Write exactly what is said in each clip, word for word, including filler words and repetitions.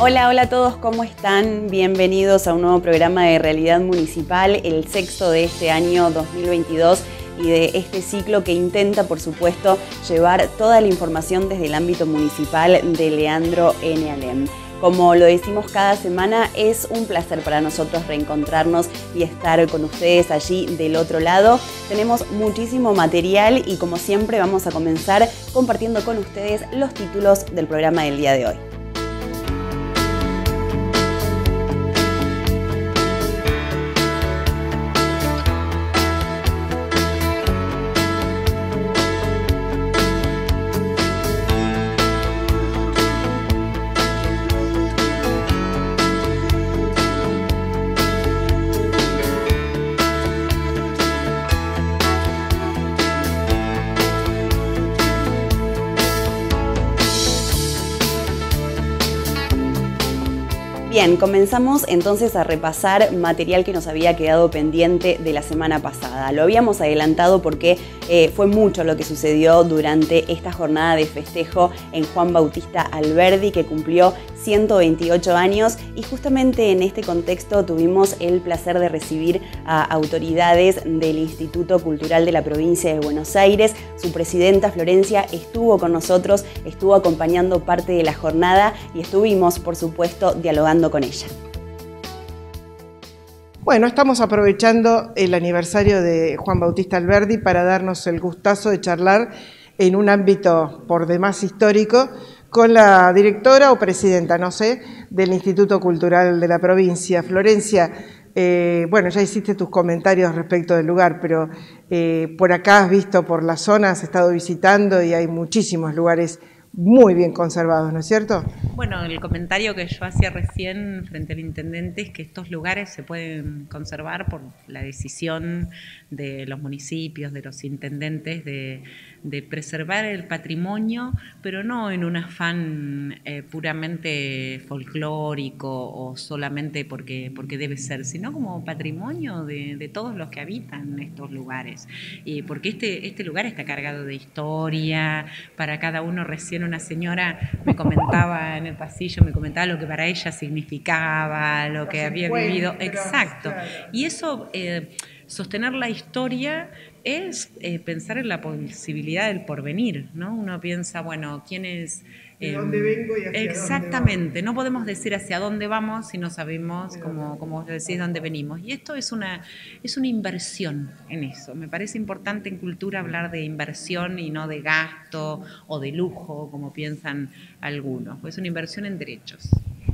Hola, hola a todos, ¿cómo están? Bienvenidos a un nuevo programa de Realidad Municipal, el sexto de este año dos mil veintidós y de este ciclo que intenta, por supuesto, llevar toda la información desde el ámbito municipal de Leandro N. Alem. Como lo decimos cada semana, es un placer para nosotros reencontrarnos y estar con ustedes allí del otro lado. Tenemos muchísimo material y como siempre vamos a comenzar compartiendo con ustedes los títulos del programa del día de hoy. Bien, comenzamos entonces a repasar material que nos había quedado pendiente de la semana pasada. Lo habíamos adelantado porque eh, fue mucho lo que sucedió durante esta jornada de festejo en Juan Bautista Alberdi, que cumplió ciento veintiocho años, y justamente en este contexto tuvimos el placer de recibir a autoridades del Instituto Cultural de la Provincia de Buenos Aires. Su presidenta Florencia estuvo con nosotros, estuvo acompañando parte de la jornada y estuvimos, por supuesto, dialogando con ella. Bueno, estamos aprovechando el aniversario de Juan Bautista Alberdi para darnos el gustazo de charlar en un ámbito por demás histórico con la directora o presidenta, no sé, del Instituto Cultural de la Provincia. Florencia, eh, bueno, ya hiciste tus comentarios respecto del lugar, pero eh, por acá has visto por la zona, has estado visitando y hay muchísimos lugares muy bien conservados, ¿no es cierto? Bueno, el comentario que yo hacía recién frente al intendente es que estos lugares se pueden conservar por la decisión de los municipios, de los intendentes, de, de preservar el patrimonio, pero no en un afán eh, puramente folclórico o solamente porque, porque debe ser, sino como patrimonio de, de todos los que habitan estos lugares. Y porque este, este lugar está cargado de historia, para cada uno. Recién una señora me comentaba en el pasillo, me comentaba lo que para ella significaba, lo que había vivido. Exacto. Y eso, eh, sostener la historia es eh, pensar en la posibilidad del porvenir, ¿no? Uno piensa, bueno, ¿quién es? ¿De dónde vengo y hacia Exactamente, dónde no podemos decir hacia dónde vamos si no sabemos, como, como vos decís, dónde venimos. Y esto es una, es una inversión en eso. Me parece importante en cultura hablar de inversión y no de gasto o de lujo, como piensan algunos. Es una inversión en derechos.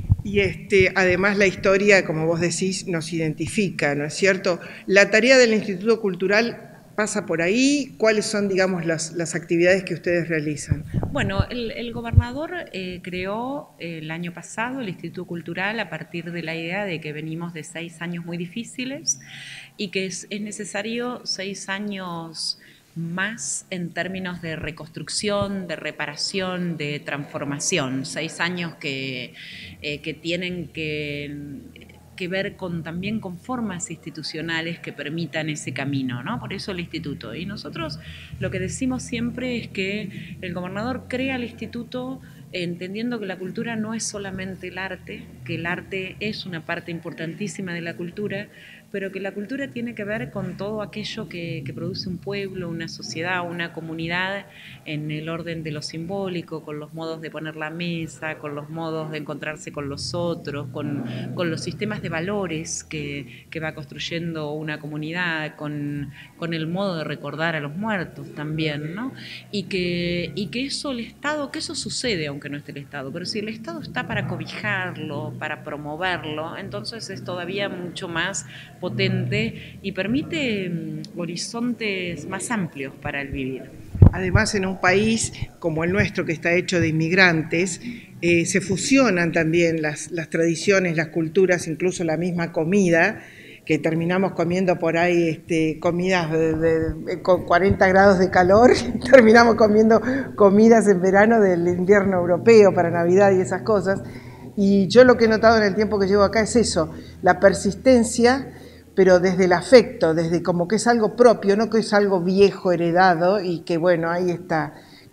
Y este, además la historia, como vos decís, nos identifica, ¿no es cierto? La tarea del Instituto Cultural pasa por ahí. ¿Cuáles son, digamos, las, las actividades que ustedes realizan? Bueno, el, el gobernador eh, creó eh, el año pasado el Instituto Cultural a partir de la idea de que venimos de seis años muy difíciles y que es, es necesario seis años más en términos de reconstrucción, de reparación, de transformación. Seis años que, eh, que tienen que... que ver con, también con formas institucionales que permitan ese camino, ¿no? Por eso el instituto. Y nosotros lo que decimos siempre es que el gobernador crea el instituto entendiendo que la cultura no es solamente el arte, que el arte es una parte importantísima de la cultura, pero que la cultura tiene que ver con todo aquello que, que produce un pueblo, una sociedad, una comunidad, en el orden de lo simbólico, con los modos de poner la mesa, con los modos de encontrarse con los otros, con, con los sistemas de valores que, que va construyendo una comunidad, con, con el modo de recordar a los muertos también, ¿no? Y que, y que eso el Estado, que eso sucede aunque no esté el Estado, pero si el Estado está para cobijarlo, para promoverlo, entonces es todavía mucho más potente y permite um, horizontes más amplios para el vivir. Además, en un país como el nuestro, que está hecho de inmigrantes, eh, se fusionan también las, las tradiciones, las culturas, incluso la misma comida, que terminamos comiendo por ahí este, comidas de, de, de, con cuarenta grados de calor, terminamos comiendo comidas en verano del invierno europeo para Navidad y esas cosas. Y yo lo que he notado en el tiempo que llevo acá es eso, la persistencia, pero desde el afecto, desde como que es algo propio, no que es algo viejo, heredado, y que bueno, ahí está,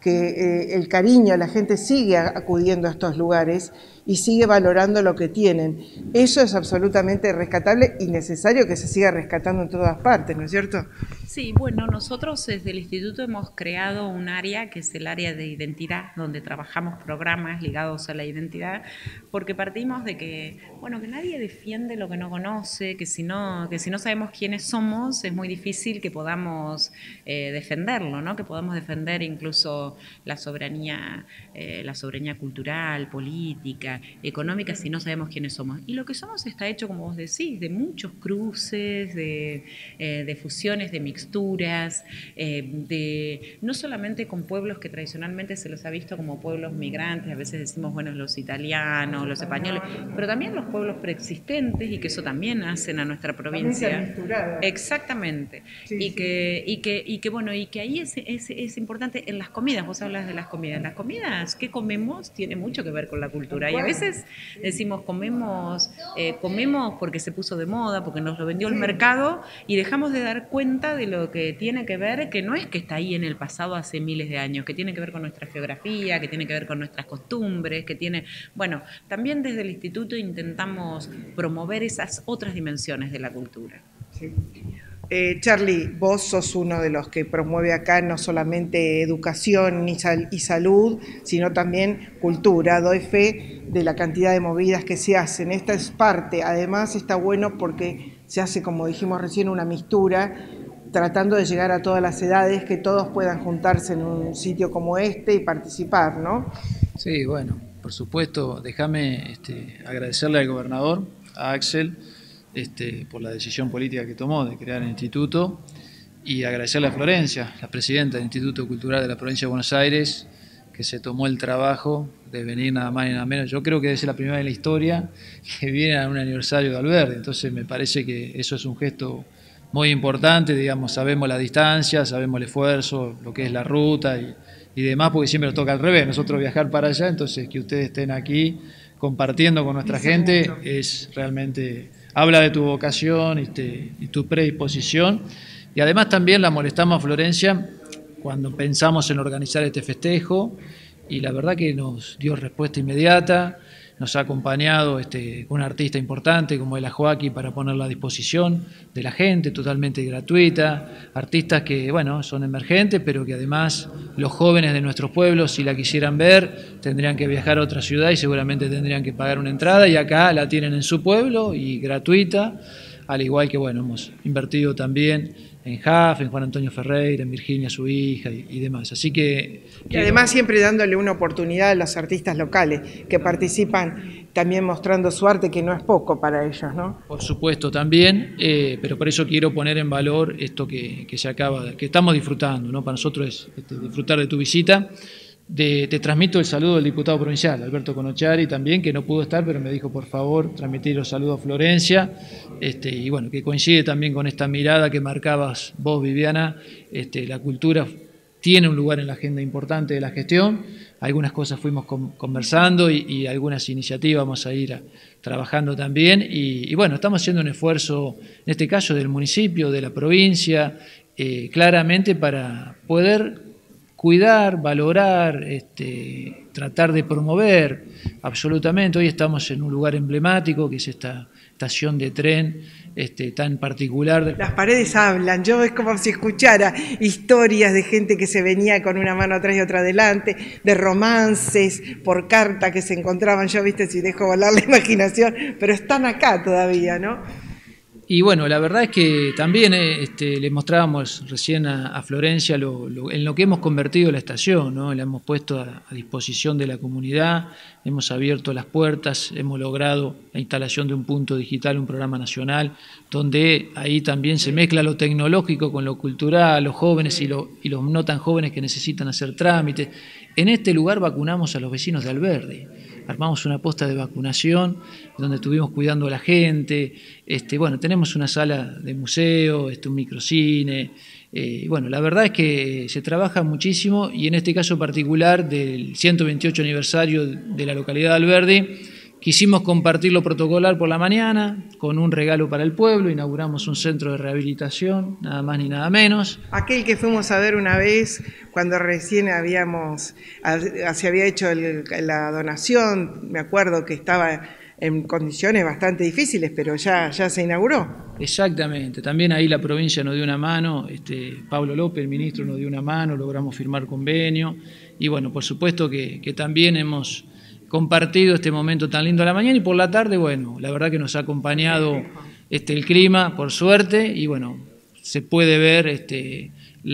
que eh, el cariño, la gente sigue acudiendo a estos lugares y sigue valorando lo que tienen. Eso es absolutamente rescatable y necesario que se siga rescatando en todas partes, ¿no es cierto? Sí, bueno, nosotros desde el Instituto hemos creado un área que es el área de identidad, donde trabajamos programas ligados a la identidad, porque partimos de que, bueno, que nadie defiende lo que no conoce, que si no, que si no sabemos quiénes somos, es muy difícil que podamos eh, defenderlo, ¿no? Que podamos defender incluso la soberanía, eh, la soberanía cultural, política, económica, si no sabemos quiénes somos. Y lo que somos está hecho, como vos decís, de muchos cruces, de, eh, de fusiones, de mixturas, eh, de, no solamente con pueblos que tradicionalmente se los ha visto como pueblos migrantes, a veces decimos, bueno, los italianos, los españoles, pero también los pueblos preexistentes, y que eso también hacen a nuestra provincia. Exactamente. Sí, y, sí. Que, y, que, y que, bueno, y que ahí es, es, es importante en las comidas, vos hablas de las comidas, las comidas que comemos tiene mucho que ver con la cultura, y a veces decimos comemos, eh, comemos porque se puso de moda, porque nos lo vendió el mercado, y dejamos de dar cuenta de lo que tiene que ver, que no es que está ahí en el pasado hace miles de años, que tiene que ver con nuestra geografía, que tiene que ver con nuestras costumbres, que tiene, bueno, también desde el instituto intentamos promover esas otras dimensiones de la cultura. Sí. Eh, Charlie, vos sos uno de los que promueve acá no solamente educación y, sal y salud, sino también cultura. Doy fe de la cantidad de movidas que se hacen. Esta es parte, además está bueno porque se hace, como dijimos recién, una mixtura, tratando de llegar a todas las edades, que todos puedan juntarse en un sitio como este y participar, ¿no? Sí, bueno, por supuesto, déjame este, agradecerle al gobernador, a Axel, Este, por la decisión política que tomó de crear el instituto, y agradecerle a Florencia, la presidenta del Instituto Cultural de la Provincia de Buenos Aires, que se tomó el trabajo de venir nada más y nada menos. Yo creo que es la primera vez en la historia que viene a un aniversario de Alberdi, entonces me parece que eso es un gesto muy importante, digamos, sabemos la distancia, sabemos el esfuerzo, lo que es la ruta y, y demás, porque siempre nos toca al revés, nosotros viajar para allá, entonces que ustedes estén aquí compartiendo con nuestra gente es realmente... Habla de tu vocación y, te, y tu predisposición, y además también la molestamos a Florencia cuando pensamos en organizar este festejo, y la verdad que nos dio respuesta inmediata, nos ha acompañado este, un artista importante como es la Joaquín para ponerla a disposición de la gente, totalmente gratuita, artistas que bueno, son emergentes, pero que además los jóvenes de nuestros pueblos, si la quisieran ver, tendrían que viajar a otra ciudad y seguramente tendrían que pagar una entrada, y acá la tienen en su pueblo y gratuita, al igual que bueno, hemos invertido también en J A F, en Juan Antonio Ferreira, en Virginia, su hija, y, y demás. Así que... Y además siempre dándole una oportunidad a los artistas locales que participan, también mostrando su arte, que no es poco para ellos, ¿no? Por supuesto, también, eh, pero por eso quiero poner en valor esto que, que se acaba, que estamos disfrutando, ¿no? Para nosotros es este, disfrutar de tu visita. De, te transmito el saludo del diputado provincial, Alberto Conochari, también, que no pudo estar, pero me dijo por favor transmitir los saludos a Florencia, este, y bueno, que coincide también con esta mirada que marcabas vos, Viviana. Este, la cultura tiene un lugar en la agenda importante de la gestión, algunas cosas fuimos con, conversando y, y algunas iniciativas vamos a ir a, trabajando también, y, y bueno, estamos haciendo un esfuerzo, en este caso del municipio, de la provincia, eh, claramente para poder cuidar, valorar, este, tratar de promover absolutamente. Hoy estamos en un lugar emblemático que es esta estación de tren este, tan particular. Las paredes hablan, yo es como si escuchara historias de gente que se venía con una mano atrás y otra adelante, de romances por carta que se encontraban, yo viste si dejo volar la imaginación, pero están acá todavía, ¿no? Y bueno, la verdad es que también este, le mostrábamos recién a, a Florencia lo, lo, en lo que hemos convertido la estación, ¿no? La hemos puesto a, a disposición de la comunidad, hemos abierto las puertas, hemos logrado la instalación de un punto digital, un programa nacional, donde ahí también se mezcla lo tecnológico con lo cultural, los jóvenes y, lo, y los no tan jóvenes que necesitan hacer trámites. En este lugar vacunamos a los vecinos de Alberdi. Armamos una posta de vacunación donde estuvimos cuidando a la gente. Este, bueno, tenemos una sala de museo, este, un microcine. Eh, bueno, la verdad es que se trabaja muchísimo, y en este caso particular del ciento veintiocho aniversario de la localidad de Alberdi, quisimos compartir lo protocolar por la mañana, con un regalo para el pueblo, inauguramos un centro de rehabilitación, nada más ni nada menos. Aquel que fuimos a ver una vez, cuando recién habíamos, se había hecho el, la donación, me acuerdo que estaba en condiciones bastante difíciles, pero ya, ya se inauguró. Exactamente, también ahí la provincia nos dio una mano, este, Pablo López, el ministro, nos dio una mano, logramos firmar convenio, y bueno, por supuesto que, que también hemos compartido este momento tan lindo a la mañana, y por la tarde, bueno, la verdad que nos ha acompañado este, el clima, por suerte, y bueno, se puede ver este,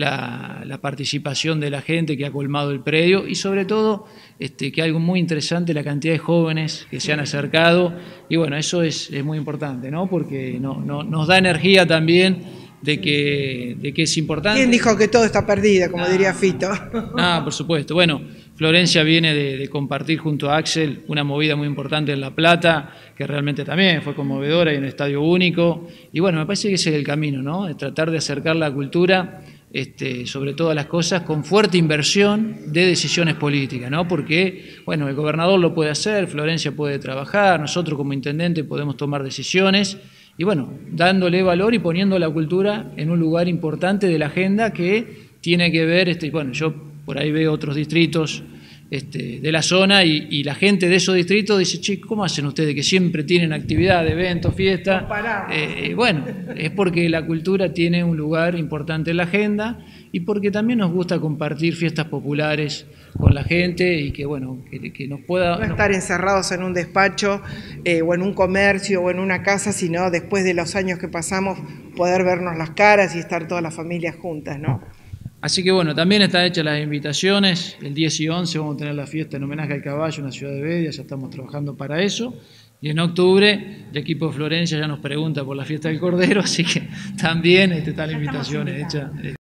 la, la participación de la gente que ha colmado el predio, y sobre todo, este, que algo muy interesante, la cantidad de jóvenes que se han acercado, y bueno, eso es, es muy importante, ¿no? Porque no, no, nos da energía también de que, de que es importante. ¿Quién dijo que todo está perdido, como ah, diría Fito? Ah, por supuesto. Bueno, Florencia viene de, de compartir junto a Axel una movida muy importante en La Plata, que realmente también fue conmovedora y un estadio único. Y bueno, me parece que ese es el camino, ¿no? De tratar de acercar la cultura, este, sobre todas las cosas, con fuerte inversión de decisiones políticas, ¿no? Porque, bueno, el gobernador lo puede hacer, Florencia puede trabajar, nosotros como intendente podemos tomar decisiones, y bueno, dándole valor y poniendo la cultura en un lugar importante de la agenda que tiene que ver, este, bueno, yo por ahí veo otros distritos este, de la zona y, y la gente de esos distritos dice, che, ¿cómo hacen ustedes que siempre tienen actividad, eventos, fiestas? Eh, bueno, es porque la cultura tiene un lugar importante en la agenda y porque también nos gusta compartir fiestas populares con la gente y que, bueno, que, que nos pueda... No estar encerrados en un despacho eh, o en un comercio o en una casa, sino después de los años que pasamos poder vernos las caras y estar todas las familias juntas, ¿no? Así que bueno, también están hechas las invitaciones, el diez y once vamos a tener la fiesta en homenaje al caballo en la ciudad de Bedia, ya estamos trabajando para eso, y en octubre el equipo de Florencia ya nos pregunta por la fiesta del Cordero, así que también este, están las invitaciones hechas.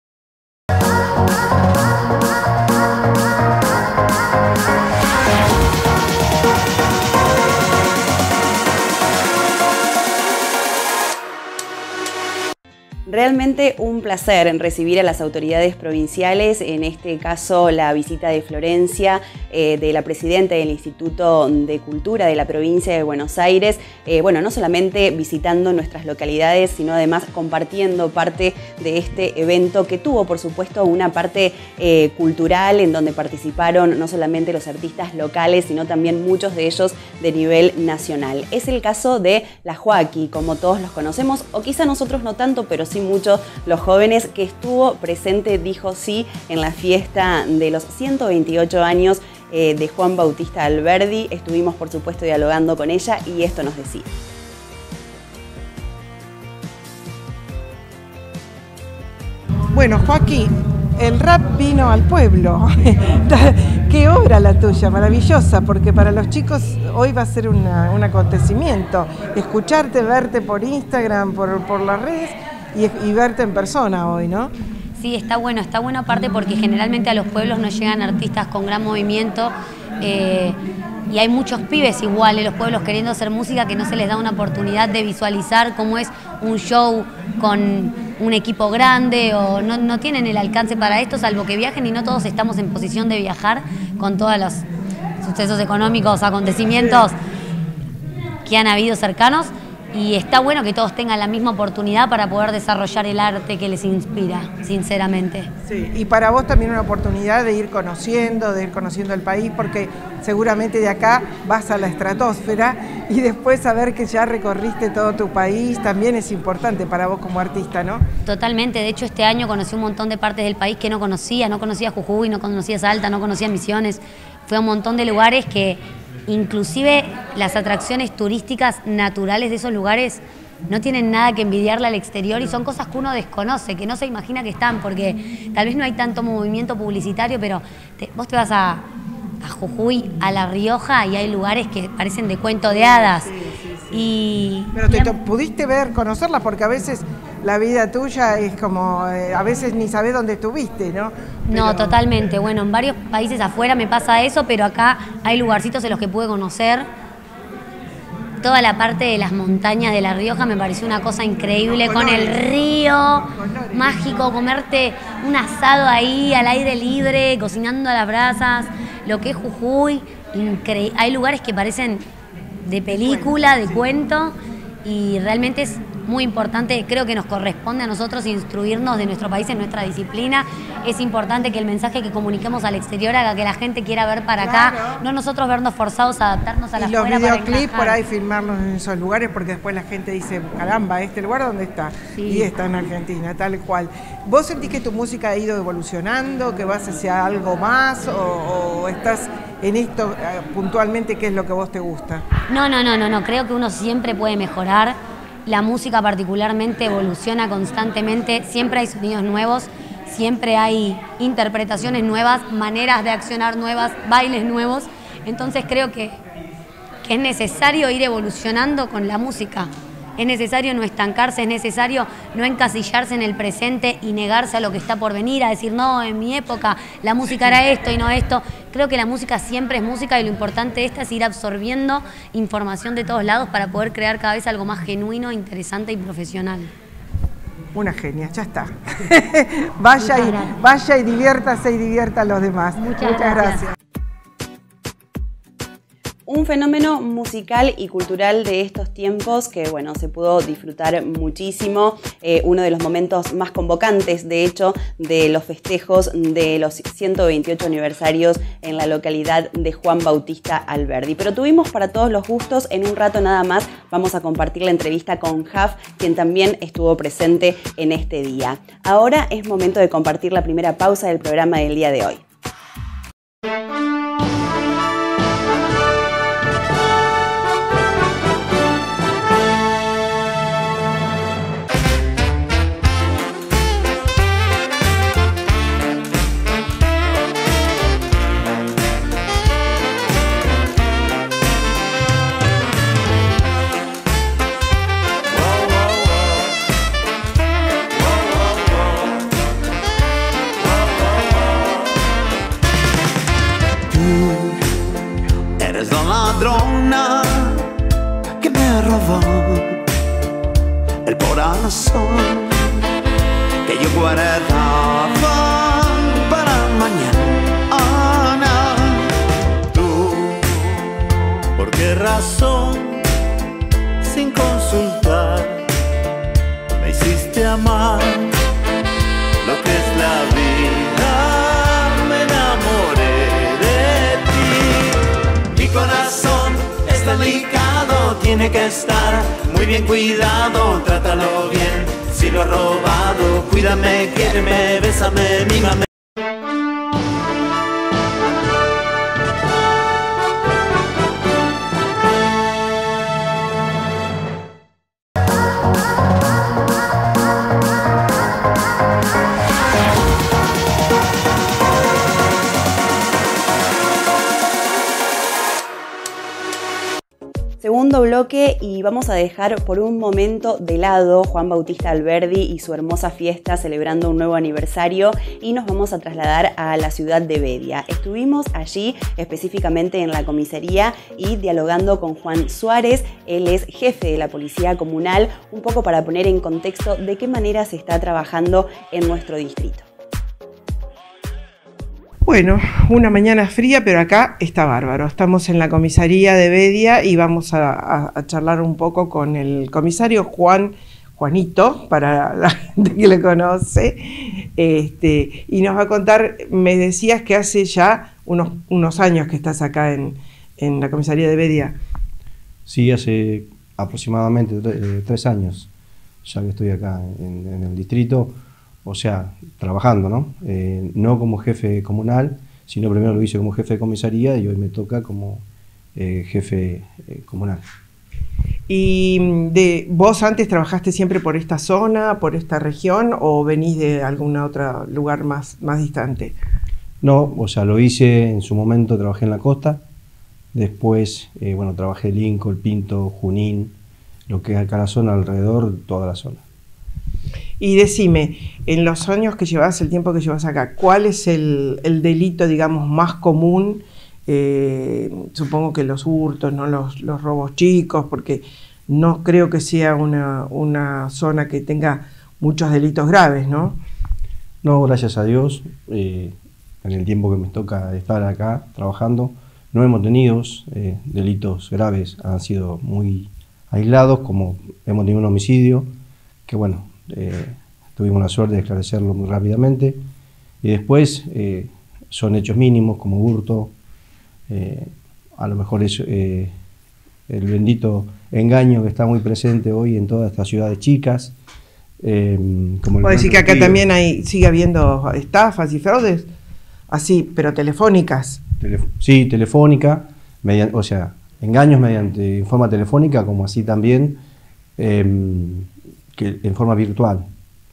Realmente un placer en recibir a las autoridades provinciales, en este caso la visita de Florencia, eh, de la presidenta del Instituto de Cultura de la provincia de Buenos Aires, eh, bueno, no solamente visitando nuestras localidades, sino además compartiendo parte de este evento que tuvo, por supuesto, una parte eh, cultural en donde participaron no solamente los artistas locales, sino también muchos de ellos de nivel nacional. Es el caso de la Joaquí, como todos los conocemos, o quizá nosotros no tanto, pero sí muchos los jóvenes, que estuvo presente, dijo sí, en la fiesta de los ciento veintiocho años eh, de Juan Bautista Alberdi. Estuvimos, por supuesto, dialogando con ella y esto nos decía. Bueno, Joaquín, el rap vino al pueblo. Qué obra la tuya, maravillosa, porque para los chicos hoy va a ser una, un acontecimiento. Escucharte, verte por Instagram, por, por las redes, Y, y verte en persona hoy, ¿no? Sí, está bueno, está bueno aparte porque generalmente a los pueblos nos llegan artistas con gran movimiento eh, y hay muchos pibes igual en los pueblos queriendo hacer música que no se les da una oportunidad de visualizar cómo es un show con un equipo grande o no, no tienen el alcance para esto, salvo que viajen, y no todos estamos en posición de viajar con todos los sucesos económicos, acontecimientos que han habido cercanos. Y está bueno que todos tengan la misma oportunidad para poder desarrollar el arte que les inspira, sinceramente. Sí, y para vos también una oportunidad de ir conociendo, de ir conociendo el país, porque seguramente de acá vas a la estratosfera y después saber que ya recorriste todo tu país también es importante para vos como artista, ¿no? Totalmente, de hecho este año conocí un montón de partes del país que no conocía, no conocía Jujuy, no conocía Salta, no conocía Misiones, fue a un montón de lugares que... Inclusive las atracciones turísticas naturales de esos lugares no tienen nada que envidiarle al exterior y son cosas que uno desconoce, que no se imagina que están, porque tal vez no hay tanto movimiento publicitario, pero te, vos te vas a, a Jujuy, a La Rioja, y hay lugares que parecen de cuento de hadas. Sí, sí, sí. Y, pero te, te pudiste ver, conocerlas, porque a veces la vida tuya es como, eh, a veces ni sabés dónde estuviste, ¿no? Pero... No, totalmente. Bueno, en varios países afuera me pasa eso, pero acá hay lugarcitos en los que pude conocer. Toda la parte de las montañas de La Rioja me pareció una cosa increíble, con el río mágico, comerte un asado ahí al aire libre, cocinando a las brasas, lo que es Jujuy, increíble. Hay lugares que parecen de película, de cuento, y realmente es muy importante, creo que nos corresponde a nosotros instruirnos de nuestro país en nuestra disciplina. Es importante que el mensaje que comuniquemos al exterior haga que la gente quiera ver para claro. acá, no nosotros vernos forzados a adaptarnos a la afuera. Y los videoclips por ahí filmarlos en esos lugares, porque después la gente dice, caramba, ¿este lugar dónde está? Sí. Y está en Argentina, tal cual. ¿Vos sentís que tu música ha ido evolucionando, que vas hacia algo más, o, o estás en esto eh, puntualmente, qué es lo que a vos te gusta? No, no, no, no, no, creo que uno siempre puede mejorar. La música particularmente evoluciona constantemente, siempre hay sonidos nuevos, siempre hay interpretaciones nuevas, maneras de accionar nuevas, bailes nuevos. Entonces creo que, que es necesario ir evolucionando con la música. Es necesario no estancarse, es necesario no encasillarse en el presente y negarse a lo que está por venir, a decir, no, en mi época la música era esto y no esto. Creo que la música siempre es música y lo importante de esta es ir absorbiendo información de todos lados para poder crear cada vez algo más genuino, interesante y profesional. Una genia, ya está. vaya, y, vaya y diviértase y divierta a los demás. Muchas, Muchas gracias. gracias. Un fenómeno musical y cultural de estos tiempos que, bueno, se pudo disfrutar muchísimo. Eh, uno de los momentos más convocantes, de hecho, de los festejos de los ciento veintiocho aniversarios en la localidad de Juan Bautista Alberdi. Pero tuvimos para todos los gustos. En un rato nada más vamos a compartir la entrevista con Jaf, quien también estuvo presente en este día. Ahora es momento de compartir la primera pausa del programa del día de hoy. Ladrona que me robó el corazón que yo guardaba para mañana. Tú, ¿por qué razón, sin consultar, me hiciste amar lo que es la vida? Me enamoré de ti. Mi corazón es delicado, tiene que estar muy bien cuidado. Trátalo bien, si lo has robado, cuídame, quiéreme, bésame, mímame. Segundo bloque, y vamos a dejar por un momento de lado Juan Bautista Alberdi y su hermosa fiesta celebrando un nuevo aniversario, y nos vamos a trasladar a la ciudad de Bedia. Estuvimos allí específicamente en la comisaría y dialogando con Juan Suárez. Él es jefe de la policía comunal, un poco para poner en contexto de qué manera se está trabajando en nuestro distrito. Bueno, una mañana fría, pero acá está bárbaro. Estamos en la comisaría de Bedia y vamos a, a, a charlar un poco con el comisario Juan, Juanito, para la gente que le conoce, este, y nos va a contar. Me decías que hace ya unos, unos años que estás acá en, en la comisaría de Bedia. Sí, hace aproximadamente eh, tres años ya que estoy acá en, en el distrito. O sea, trabajando, ¿no? Eh, no como jefe comunal, sino primero lo hice como jefe de comisaría y hoy me toca como eh, jefe eh, comunal. ¿Y de, vos antes trabajaste siempre por esta zona, por esta región, o venís de algún otro lugar más, más distante? No, o sea, lo hice en su momento, trabajé en la costa, después, eh, bueno, trabajé en Lincoln, Pinto, Junín, lo que es acá la zona, alrededor, toda la zona. Y decime, en los años que llevas, el tiempo que llevas acá, ¿cuál es el, el delito, digamos, más común? Eh, supongo que los hurtos, ¿no? Los, los robos chicos, porque no creo que sea una, una zona que tenga muchos delitos graves, ¿no? No, gracias a Dios, eh, en el tiempo que me toca estar acá trabajando, no hemos tenido eh, delitos graves, han sido muy aislados, como hemos tenido un homicidio, que bueno, eh, tuvimos la suerte de esclarecerlo muy rápidamente, y después eh, son hechos mínimos como hurto, eh, a lo mejor es eh, el bendito engaño que está muy presente hoy en todas estas ciudades chicas. Eh, como ¿Puedo decir que acá también hay, sigue habiendo estafas y fraudes? Así, pero telefónicas. Telef sí, telefónica, mediante, o sea, engaños mediante en forma telefónica, como así también eh, que en forma virtual,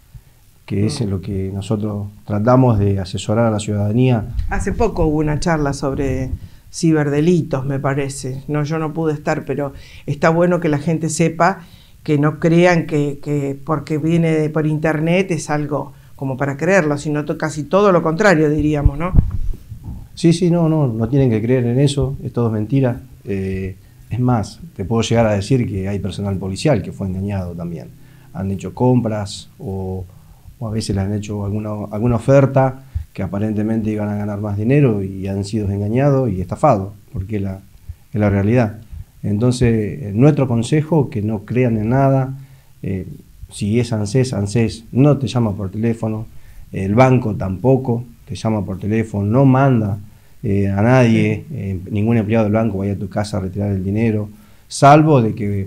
que es en lo que nosotros tratamos de asesorar a la ciudadanía. Hace poco hubo una charla sobre ciberdelitos, me parece. No, yo no pude estar, pero está bueno que la gente sepa, que no crean que, que porque viene de, por internet es algo como para creerlo, sino to, casi todo lo contrario, diríamos, ¿no? Sí, sí, no, no, no tienen que creer en eso, es todo mentira. Eh, es más, te puedo llegar a decir que hay personal policial que fue engañado también. Han hecho compras o, o a veces le han hecho alguna, alguna oferta que aparentemente iban a ganar más dinero y han sido engañados y estafados, porque es la, es la realidad. Entonces, nuestro consejo, que no crean en nada. Eh, si es ANSES, ANSES no te llama por teléfono, el banco tampoco te llama por teléfono, no manda eh, a nadie, eh, ningún empleado del banco vaya a tu casa a retirar el dinero, salvo de que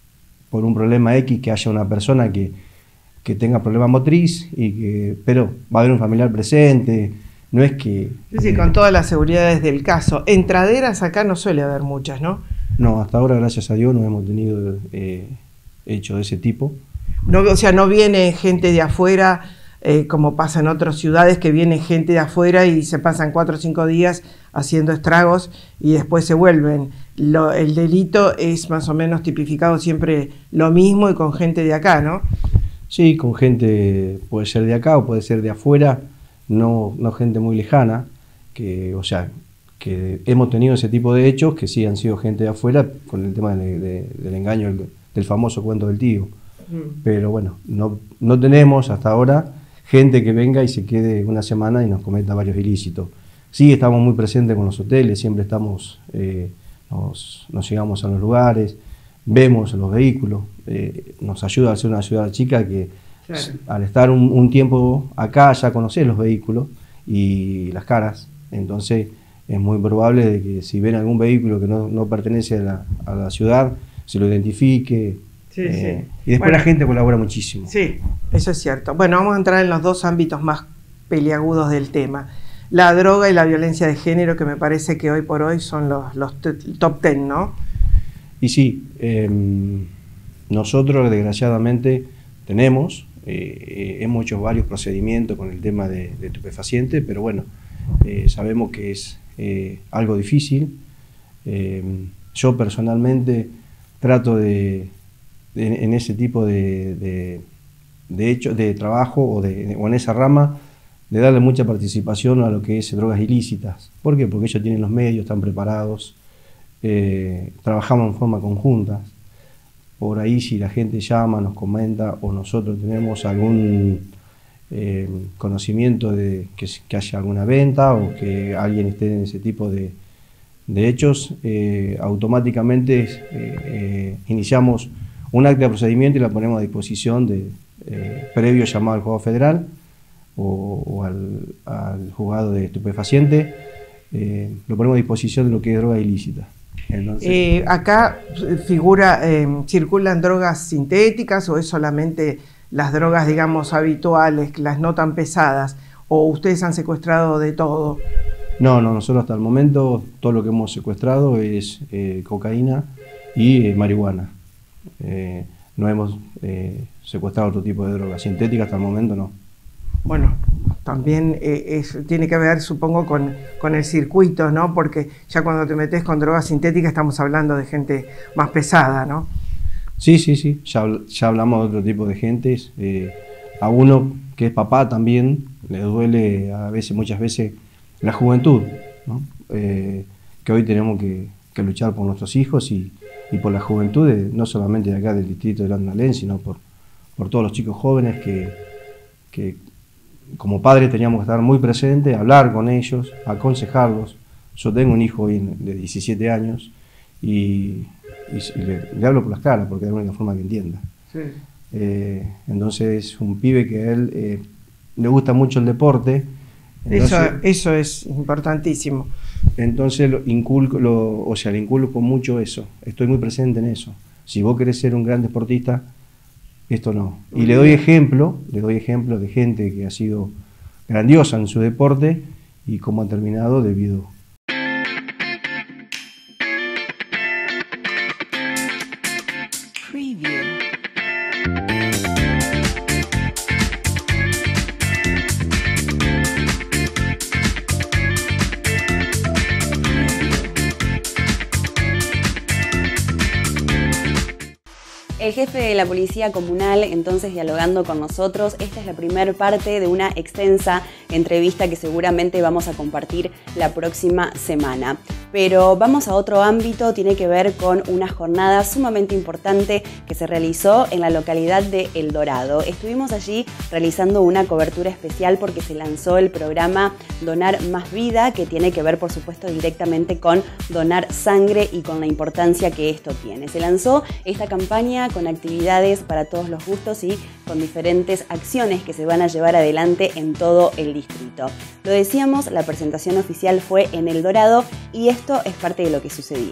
por un problema X que haya una persona que, que tenga problema motriz, y que, pero va a haber un familiar presente, no es que... Sí, sí, eh, con todas las seguridades del caso. Entraderas acá no suele haber muchas, ¿no? No, hasta ahora, gracias a Dios, no hemos tenido eh, hechos de ese tipo. No, o sea, no viene gente de afuera, eh, como pasa en otras ciudades, que viene gente de afuera y se pasan cuatro o cinco días haciendo estragos y después se vuelven. Lo, el delito es más o menos tipificado siempre lo mismo y con gente de acá, ¿no? Sí, con gente, puede ser de acá o puede ser de afuera, no, no gente muy lejana, que, o sea, que hemos tenido ese tipo de hechos, que sí han sido gente de afuera, con el tema de, de, del engaño, del, del famoso cuento del tío. Mm. Pero bueno, no, no tenemos hasta ahora gente que venga y se quede una semana y nos cometa varios ilícitos. Sí, estamos muy presentes con los hoteles, siempre estamos, eh, nos, nos llegamos a los lugares, vemos los vehículos, eh, nos ayuda a ser una ciudad chica que, claro, al estar un, un tiempo acá ya conocés los vehículos y las caras, entonces es muy probable de que si ven algún vehículo que no, no pertenece a la, a la ciudad, se lo identifique. Sí, eh, sí. Y después bueno, la gente colabora muchísimo. Sí, eso es cierto. Bueno, vamos a entrar en los dos ámbitos más peliagudos del tema. La droga y la violencia de género, que me parece que hoy por hoy son los, los top ten, ¿no? Y sí, eh, nosotros desgraciadamente tenemos, eh, hemos hecho varios procedimientos con el tema de, de estupefacientes, pero bueno, eh, sabemos que es eh, algo difícil. Eh, yo personalmente trato de, de en ese tipo de, de, de hecho, de trabajo o, de, o en esa rama, de darle mucha participación a lo que es drogas ilícitas. ¿Por qué? Porque ellos tienen los medios, están preparados, eh, trabajamos en forma conjunta. Por ahí si la gente llama, nos comenta o nosotros tenemos algún eh, conocimiento de que, que haya alguna venta o que alguien esté en ese tipo de, de hechos, eh, automáticamente eh, eh, iniciamos un acta de procedimiento y la ponemos a disposición de eh, previo llamado al juzgado federal o, o al, al juzgado de estupefaciente, eh, lo ponemos a disposición de lo que es droga ilícita. Entonces, eh, acá figura, eh, ¿circulan drogas sintéticas o es solamente las drogas, digamos, habituales, las no tan pesadas? ¿O ustedes han secuestrado de todo? No, no, nosotros hasta el momento todo lo que hemos secuestrado es eh, cocaína y eh, marihuana. Eh, no hemos eh, secuestrado otro tipo de drogas sintéticas hasta el momento, no. Bueno, también eh, es, tiene que ver, supongo, con, con el circuito, ¿no? Porque ya cuando te metes con drogas sintéticas estamos hablando de gente más pesada, ¿no? Sí, sí, sí, ya, ya hablamos de otro tipo de gentes. Eh, a uno que es papá también le duele a veces, muchas veces, la juventud, ¿no? Eh, que hoy tenemos que, que luchar por nuestros hijos y, y por la juventud, de, no solamente de acá del distrito de Gran Alén, sino por, por todos los chicos jóvenes que, que como padres teníamos que estar muy presentes, hablar con ellos, aconsejarlos, Yo tengo un hijo hoy de diecisiete años y, y le, le hablo por las caras porque es la única forma que entienda. Sí. Eh, entonces es un pibe que a él eh, le gusta mucho el deporte. Entonces, eso, eso es importantísimo. Entonces lo inculco, lo, o sea, le inculco mucho eso. Estoy muy presente en eso. Si vos querés ser un gran deportista, esto no. Y le doy ejemplo, le doy ejemplo de gente que ha sido grandiosa en su deporte y cómo ha terminado debido El jefe de la Policía Comunal, entonces, dialogando con nosotros. Esta es la primera parte de una extensa entrevista que seguramente vamos a compartir la próxima semana. Pero vamos a otro ámbito, tiene que ver con una jornada sumamente importante que se realizó en la localidad de El Dorado. Estuvimos allí realizando una cobertura especial porque se lanzó el programa Donar Más Vida, que tiene que ver, por supuesto, directamente con donar sangre y con la importancia que esto tiene. Se lanzó esta campaña con actividades para todos los gustos y con diferentes acciones que se van a llevar adelante en todo el distrito. Lo decíamos, la presentación oficial fue en El Dorado y esto es parte de lo que sucedía.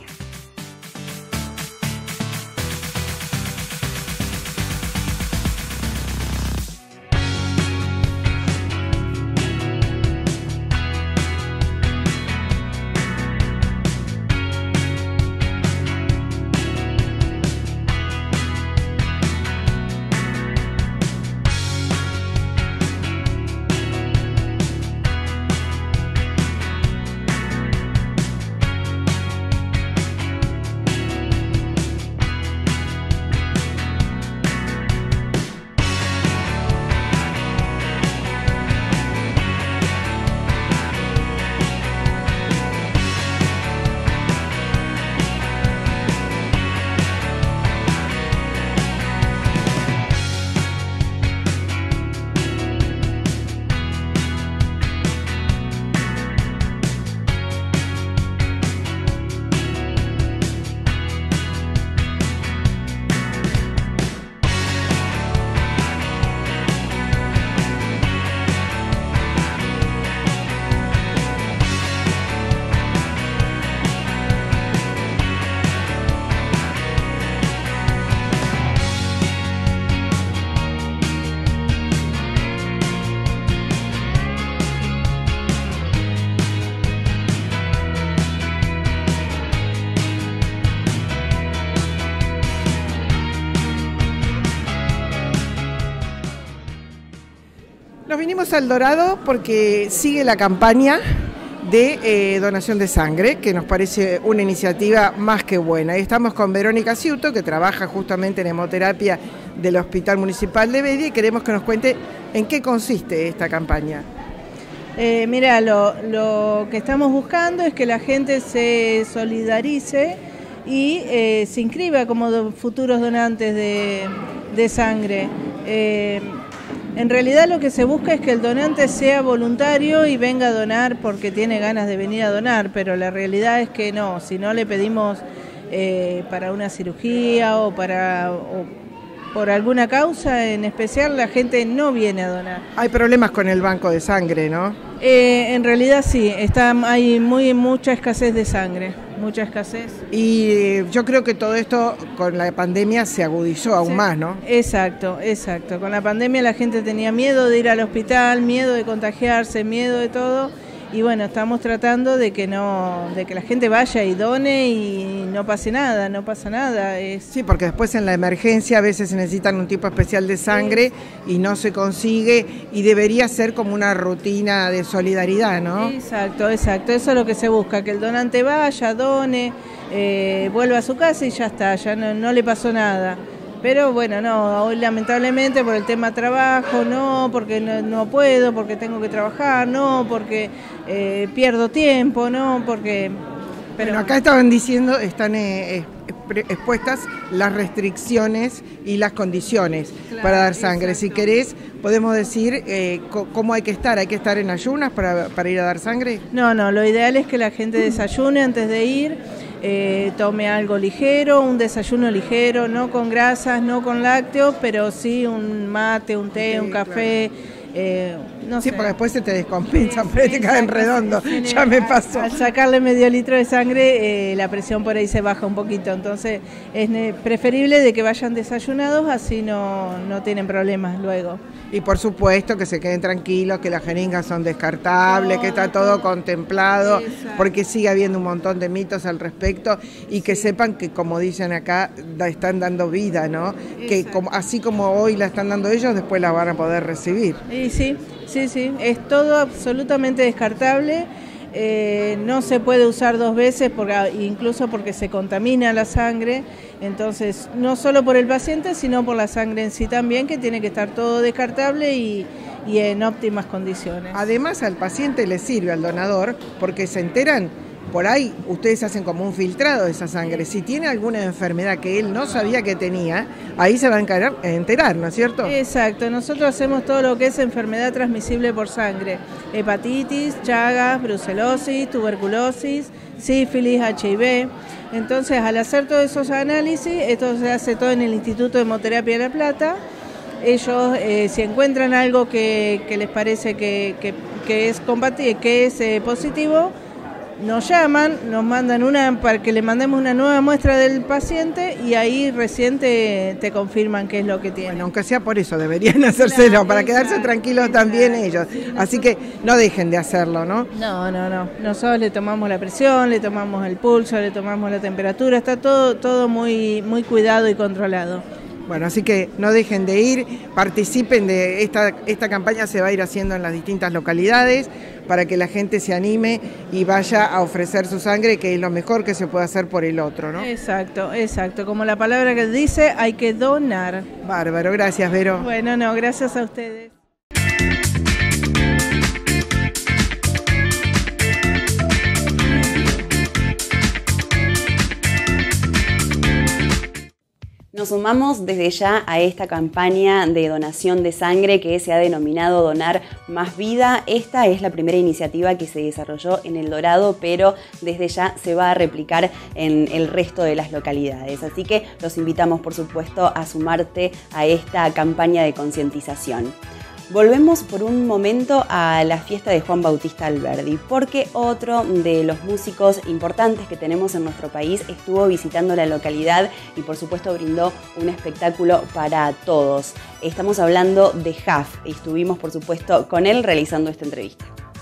Nos vinimos al Dorado porque sigue la campaña de eh, donación de sangre, que nos parece una iniciativa más que buena. Y estamos con Verónica Ciuto, que trabaja justamente en hemoterapia del Hospital Municipal de Bedia, y queremos que nos cuente en qué consiste esta campaña. Eh, mira, lo, lo que estamos buscando es que la gente se solidarice y eh, se inscriba como do, futuros donantes de, de sangre. Eh, En realidad lo que se busca es que el donante sea voluntario y venga a donar porque tiene ganas de venir a donar, pero la realidad es que no, si no le pedimos eh, para una cirugía o para o por alguna causa en especial, la gente no viene a donar. Hay problemas con el banco de sangre, ¿no? Eh, en realidad sí, está, hay muy mucha escasez de sangre, mucha escasez. Y yo creo que todo esto con la pandemia se agudizó aún sí, más, ¿no? Exacto, exacto. Con la pandemia la gente tenía miedo de ir al hospital, miedo de contagiarse, miedo de todo. Y bueno, estamos tratando de que no, de que la gente vaya y done y no pase nada, no pasa nada. Es... Sí, porque después en la emergencia a veces se necesitan un tipo especial de sangre sí. y no se consigue, y debería ser como una rutina de solidaridad, ¿no? Exacto, exacto. Eso es lo que se busca, que el donante vaya, done, eh, vuelva a su casa y ya está, ya no, no le pasó nada. Pero bueno, no, hoy lamentablemente por el tema trabajo, no, porque no, no puedo, porque tengo que trabajar, no, porque eh, pierdo tiempo, no, porque... Pero bueno, acá estaban diciendo, están eh, expuestas las restricciones y las condiciones claro, para dar sangre. Exacto. Si querés, podemos decir eh, cómo hay que estar. ¿Hay que estar en ayunas para, para ir a dar sangre? No, no, lo ideal es que la gente desayune antes de ir, eh, tome algo ligero, un desayuno ligero, no con grasas, no con lácteos, pero sí un mate, un té, sí, un café. Claro. Eh, no sí, sé. porque después se te descompensa, sí, pero te cae en redondo, ya me pasó. Al sacarle medio litro de sangre, eh, la presión por ahí se baja un poquito, entonces es preferible de que vayan desayunados, así no, no tienen problemas luego. Y por supuesto que se queden tranquilos, que las jeringas son descartables, no, que está todo contemplado, exacto, porque sigue habiendo un montón de mitos al respecto y que sepan que, como dicen acá, están dando vida, ¿no? Exacto. Que como, así como hoy la están dando ellos, después la van a poder recibir. Sí, sí, sí, sí, es todo absolutamente descartable. Eh, no se puede usar dos veces, porque, incluso porque se contamina la sangre, entonces no solo por el paciente, sino por la sangre en sí también, que tiene que estar todo descartable y, y en óptimas condiciones. Además al paciente le sirve, al donador, porque se enteran, por ahí ustedes hacen como un filtrado de esa sangre. Si tiene alguna enfermedad que él no sabía que tenía, ahí se va a enterar, enterar, ¿no es cierto? Exacto, nosotros hacemos todo lo que es enfermedad transmisible por sangre. Hepatitis, Chagas, brucelosis, tuberculosis, sífilis, H I V. Entonces, al hacer todos esos análisis, esto se hace todo en el Instituto de Hemoterapia de La Plata. Ellos, eh, si encuentran algo que, que les parece que, que, que es compatible, que es eh, positivo, nos llaman, nos mandan una para que le mandemos una nueva muestra del paciente y ahí recién te, te confirman qué es lo que tiene. Bueno, aunque sea por eso, deberían hacérselo, claro, para exacto, quedarse tranquilos exacto, también ellos. Sí, Así que no dejen de hacerlo, ¿no? No, no, no. Nosotros le tomamos la presión, le tomamos el pulso, le tomamos la temperatura, está todo, todo muy, muy cuidado y controlado. Bueno, así que no dejen de ir, participen de esta, esta campaña, se va a ir haciendo en las distintas localidades para que la gente se anime y vaya a ofrecer su sangre, que es lo mejor que se puede hacer por el otro, ¿no? Exacto, exacto. Como la palabra que dice, hay que donar. Bárbaro, gracias, Vero. Bueno, no, gracias a ustedes. Nos sumamos desde ya a esta campaña de donación de sangre que se ha denominado Donar Más Vida. Esta es la primera iniciativa que se desarrolló en El Dorado, pero desde ya se va a replicar en el resto de las localidades. Así que los invitamos, por supuesto, a sumarte a esta campaña de concientización. Volvemos por un momento a la fiesta de Juan Bautista Alberdi, porque otro de los músicos importantes que tenemos en nuestro país estuvo visitando la localidad y por supuesto brindó un espectáculo para todos. Estamos hablando de Jaf y estuvimos por supuesto con él realizando esta entrevista.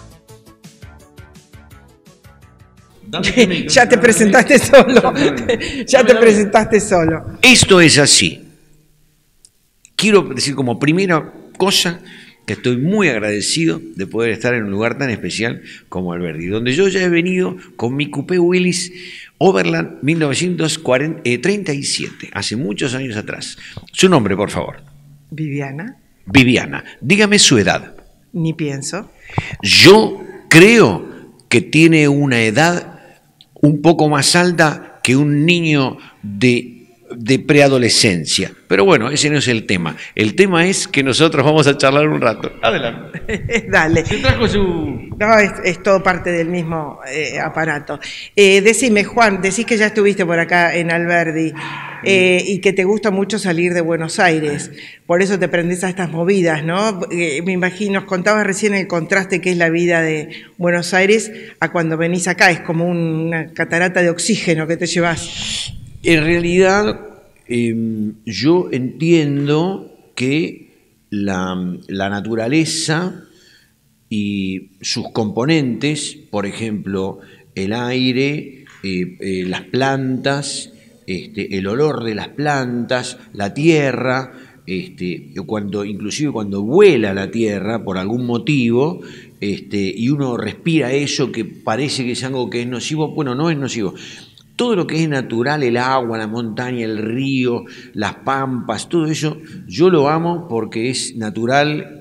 Ya te presentaste solo, ya te presentaste solo. Esto es así. Quiero decir como primera cosa que estoy muy agradecido de poder estar en un lugar tan especial como Alberdi, donde yo ya he venido con mi coupé Willys Overland mil novecientos treinta y siete, hace muchos años atrás. Su nombre, por favor. Viviana. Viviana, dígame su edad. Ni pienso. Yo creo que tiene una edad un poco más alta que un niño de de preadolescencia. Pero bueno, ese no es el tema. El tema es que nosotros vamos a charlar un rato. Adelante. Dale. Se trajo su... No, es, es todo parte del mismo eh, aparato. Eh, decime, Juan, decís que ya estuviste por acá en Alberdi eh, y que te gusta mucho salir de Buenos Aires. Por eso te prendés a estas movidas, ¿no? Eh, me imagino, nos contabas recién el contraste que es la vida de Buenos Aires a cuando venís acá. Es como una catarata de oxígeno que te llevas. En realidad, eh, yo entiendo que la, la naturaleza y sus componentes, por ejemplo, el aire, eh, eh, las plantas, este, el olor de las plantas, la tierra, este, cuando, inclusive cuando vuela la tierra por algún motivo, este, y uno respira eso que parece que es algo que es nocivo, bueno, no es nocivo. Todo lo que es natural, el agua, la montaña, el río, las pampas, todo eso, yo lo amo porque es natural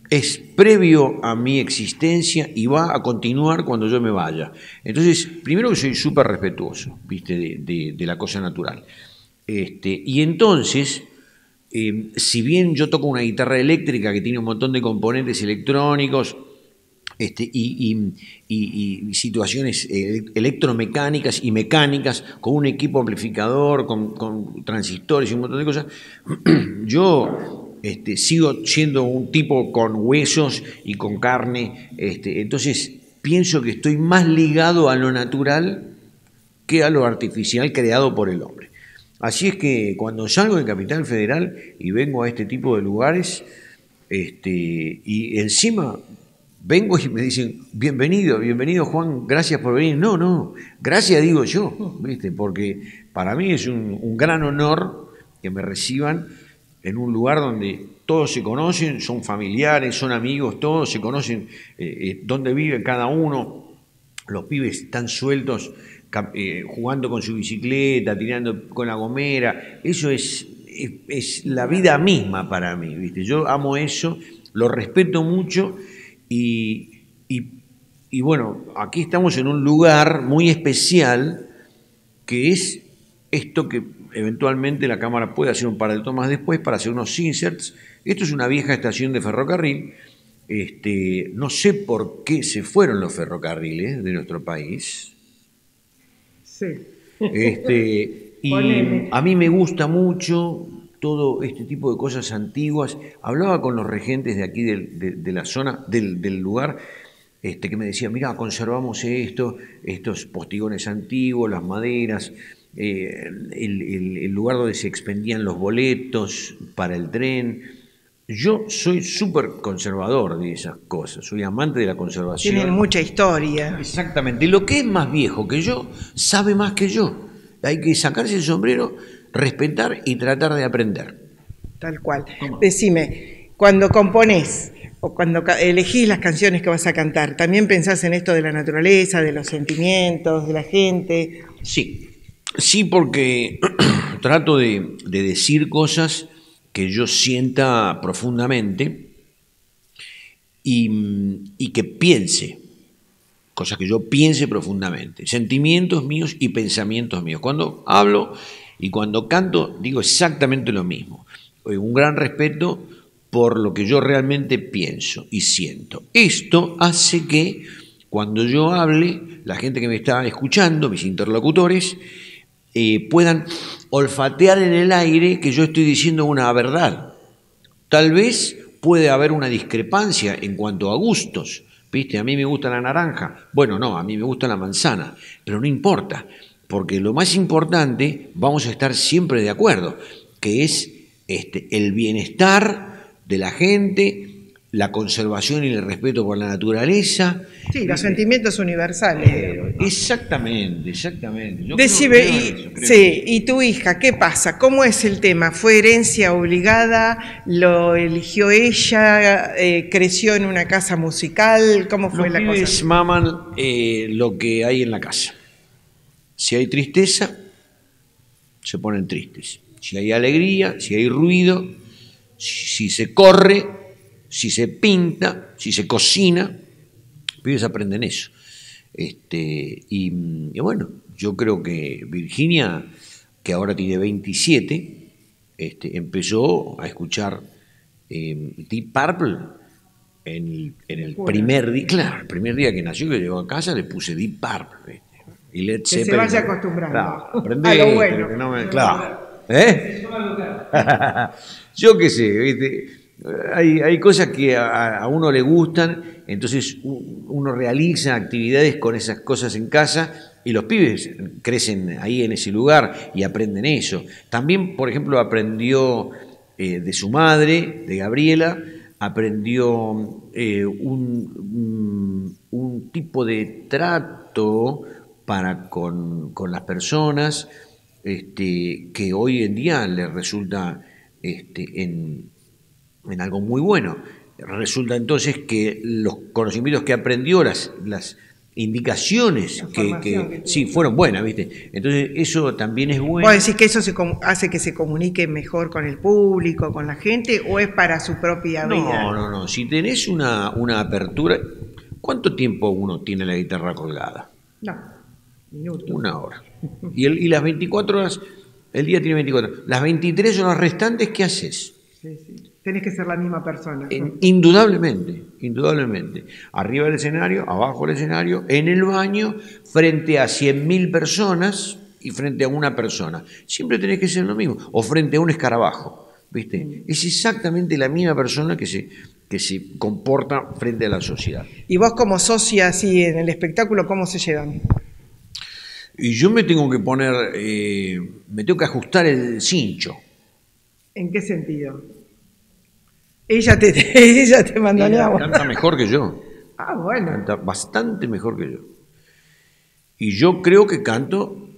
es previo a mi existencia y va a continuar cuando yo me vaya. Entonces, primero que soy súper respetuoso, ¿viste? De, de, de la cosa natural. Este, y entonces, eh, si bien yo toco una guitarra eléctrica que tiene un montón de componentes electrónicos, Este, y, y, y, y situaciones electromecánicas y mecánicas, con un equipo amplificador, con, con transistores y un montón de cosas, yo este, sigo siendo un tipo con huesos y con carne, este, entonces pienso que estoy más ligado a lo natural que a lo artificial creado por el hombre. Así es que cuando salgo de Capital Federal y vengo a este tipo de lugares, este, y encima vengo y me dicen, bienvenido, bienvenido Juan, gracias por venir. No, no, gracias digo yo, ¿viste? Porque para mí es un, un gran honor que me reciban en un lugar donde todos se conocen, son familiares, son amigos, todos se conocen eh, eh, dónde vive cada uno. Los pibes están sueltos, eh, jugando con su bicicleta, tirando con la gomera. Eso es, es, es la vida misma para mí, ¿viste? Yo amo eso, lo respeto mucho. Y, y, y bueno, aquí estamos en un lugar muy especial que es esto que eventualmente la cámara puede hacer un par de tomas después para hacer unos inserts. Esto es una vieja estación de ferrocarril. Este, no sé por qué se fueron los ferrocarriles de nuestro país. Sí. Este, y a mí me gusta mucho todo este tipo de cosas antiguas. Hablaba con los regentes de aquí de, de, de la zona, del, del lugar, este, que me decían, mirá, conservamos esto, estos postigones antiguos, las maderas, eh, el, el, el lugar donde se expendían los boletos para el tren. Yo soy súper conservador de esas cosas, soy amante de la conservación. Tienen mucha historia. Exactamente. Lo que es más viejo que yo, sabe más que yo. Hay que sacarse el sombrero, respetar y tratar de aprender. Tal cual. Decime, cuando componés o cuando elegís las canciones que vas a cantar, ¿también pensás en esto de la naturaleza, de los sentimientos, de la gente? Sí, sí, porque trato de, de decir cosas que yo sienta profundamente y, y que piense, cosas que yo piense profundamente, sentimientos míos y pensamientos míos. Cuando hablo y cuando canto digo exactamente lo mismo. Un gran respeto por lo que yo realmente pienso y siento. Esto hace que cuando yo hable, la gente que me está escuchando, mis interlocutores, eh, puedan olfatear en el aire que yo estoy diciendo una verdad. Tal vez puede haber una discrepancia en cuanto a gustos. ¿Viste? A mí me gusta la naranja. Bueno, no, a mí me gusta la manzana. Pero no importa, porque lo más importante, vamos a estar siempre de acuerdo, que es este, el bienestar de la gente, la conservación y el respeto por la naturaleza. Sí, los sentimientos universales. Exactamente, exactamente. Yo Decime, creo, creo y, eso, creo sí, y tu hija, ¿qué pasa? ¿Cómo es el tema? ¿Fue herencia obligada? ¿Lo eligió ella? Eh, ¿Creció en una casa musical? ¿Cómo fue Los la pibes cosa? maman eh, lo que hay en la casa. Si hay tristeza, se ponen tristes. Si hay alegría, si hay ruido, si, si se corre, si se pinta, si se cocina, los pibes aprenden eso. Este, y, y bueno, yo creo que Virginia, que ahora tiene veintisiete, este, empezó a escuchar eh, Deep Purple en el, en el primer día. Claro, el primer día que nació, que llegó a casa, le puse Deep Purple. ¿Viste? Y Led Que Zeppelin, se vaya acostumbrando. Claro, aprendé a lo esto, bueno. que no me- claro. ¿Eh? Yo qué sé, ¿viste? Hay, hay cosas que a, a uno le gustan, entonces u- uno realiza actividades con esas cosas en casa y los pibes crecen ahí en ese lugar y aprenden eso. También, por ejemplo, aprendió eh, de su madre, de Gabriela, aprendió eh, un, un, un tipo de trato para con, con las personas, este, que hoy en día le resulta este, en, en algo muy bueno. Resulta entonces que los conocimientos que aprendió, las, las indicaciones que, que, que sí, fueron buenas, ¿viste? Entonces eso también es bueno. ¿Vos decís que eso se hace que se comunique mejor con el público, con la gente, o es para su propia no, vida? No, no, no. Si tenés una, una apertura... ¿Cuánto tiempo uno tiene la guitarra colgada? No, minutos. Una hora. Y, el, y las veinticuatro horas, el día tiene veinticuatro. Las veintitrés horas restantes, ¿qué haces? Sí, sí. Tenés que ser la misma persona. En, indudablemente, indudablemente. Arriba del escenario, abajo del escenario, en el baño, frente a cien mil personas y frente a una persona. Siempre tenés que ser lo mismo. O frente a un escarabajo, ¿viste? Mm. Es exactamente la misma persona que se... que se comporta frente a la sociedad. ¿Y vos como socia así en el espectáculo, cómo se llevan? Y yo me tengo que poner, eh, me tengo que ajustar el cincho. ¿En qué sentido? Ella te, ella te mandaneaba. Canta mejor que yo. Ah, bueno. Canta bastante mejor que yo. Y yo creo que canto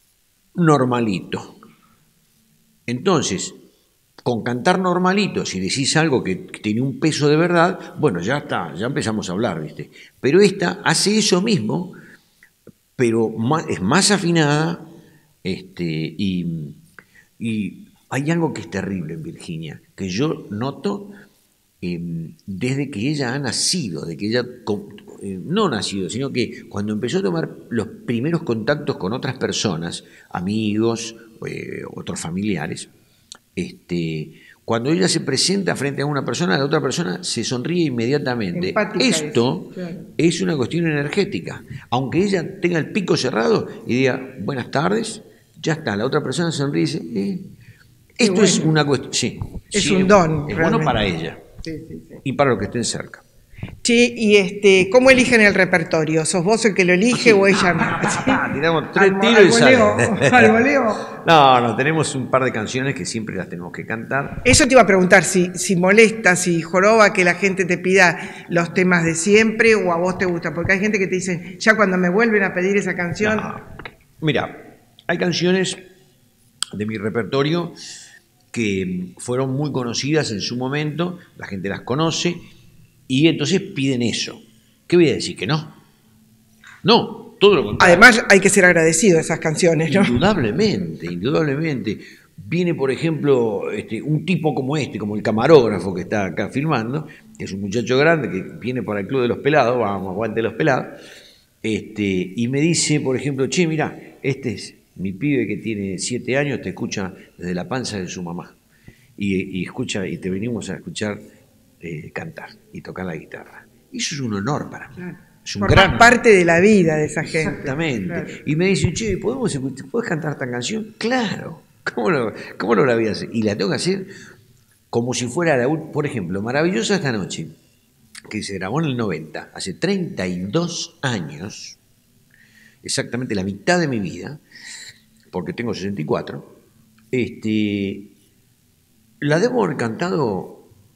normalito. Entonces... con cantar normalito, si decís algo que tiene un peso de verdad, bueno, ya está, ya empezamos a hablar, ¿viste? Pero esta hace eso mismo, pero más, es más afinada, este, y, y hay algo que es terrible en Virginia, que yo noto eh, desde que ella ha nacido, de que ella, eh, no nacido, sino que cuando empezó a tomar los primeros contactos con otras personas, amigos, eh, otros familiares, Este, cuando ella se presenta frente a una persona, la otra persona se sonríe inmediatamente. Empática. Esto es, claro. es una cuestión energética. Aunque ella tenga el pico cerrado y diga, buenas tardes, ya está, la otra persona sonríe y dice, eh, esto bueno. es una cuestión, sí. Es sí, un don. Es bueno para ella sí, sí, sí. y para los que estén cerca. Che, y este, ¿cómo eligen el repertorio? ¿Sos vos el que lo elige sí. o ella? ¿Sí? Tiramos tres al, tiros al y sale. ¿Al voleo? No, no, tenemos un par de canciones que siempre las tenemos que cantar. Eso te iba a preguntar, si, si molesta, si joroba que la gente te pida los temas de siempre o a vos te gusta, porque hay gente que te dice, ya cuando me vuelven a pedir esa canción... No. Mira, hay canciones de mi repertorio que fueron muy conocidas en su momento, la gente las conoce, y entonces piden eso. ¿Qué voy a decir? ¿Que no? No, todo lo contrario. Además hay que ser agradecido a esas canciones, ¿no? Indudablemente, indudablemente. Viene, por ejemplo, este, un tipo como este, como el camarógrafo que está acá filmando, que es un muchacho grande que viene para el Club de los Pelados, vamos, aguante los pelados, este, y me dice, por ejemplo, che, mirá, este es mi pibe que tiene siete años, te escucha desde la panza de su mamá. Y, y escucha, y te venimos a escuchar Eh, cantar y tocar la guitarra. Y eso es un honor para mí. Claro. Es un Formás gran parte de la vida de esa gente. Exactamente. Claro. Y me dice, che, ¿podemos escuchar, ¿puedes cantar esta canción? Claro. ¿Cómo no, cómo no la voy a hacer? Y la tengo que hacer como si fuera la última. Por ejemplo, Maravillosa esta noche, que se grabó en el noventa, hace treinta y dos años, exactamente la mitad de mi vida, porque tengo sesenta y cuatro, este, la debo haber cantado.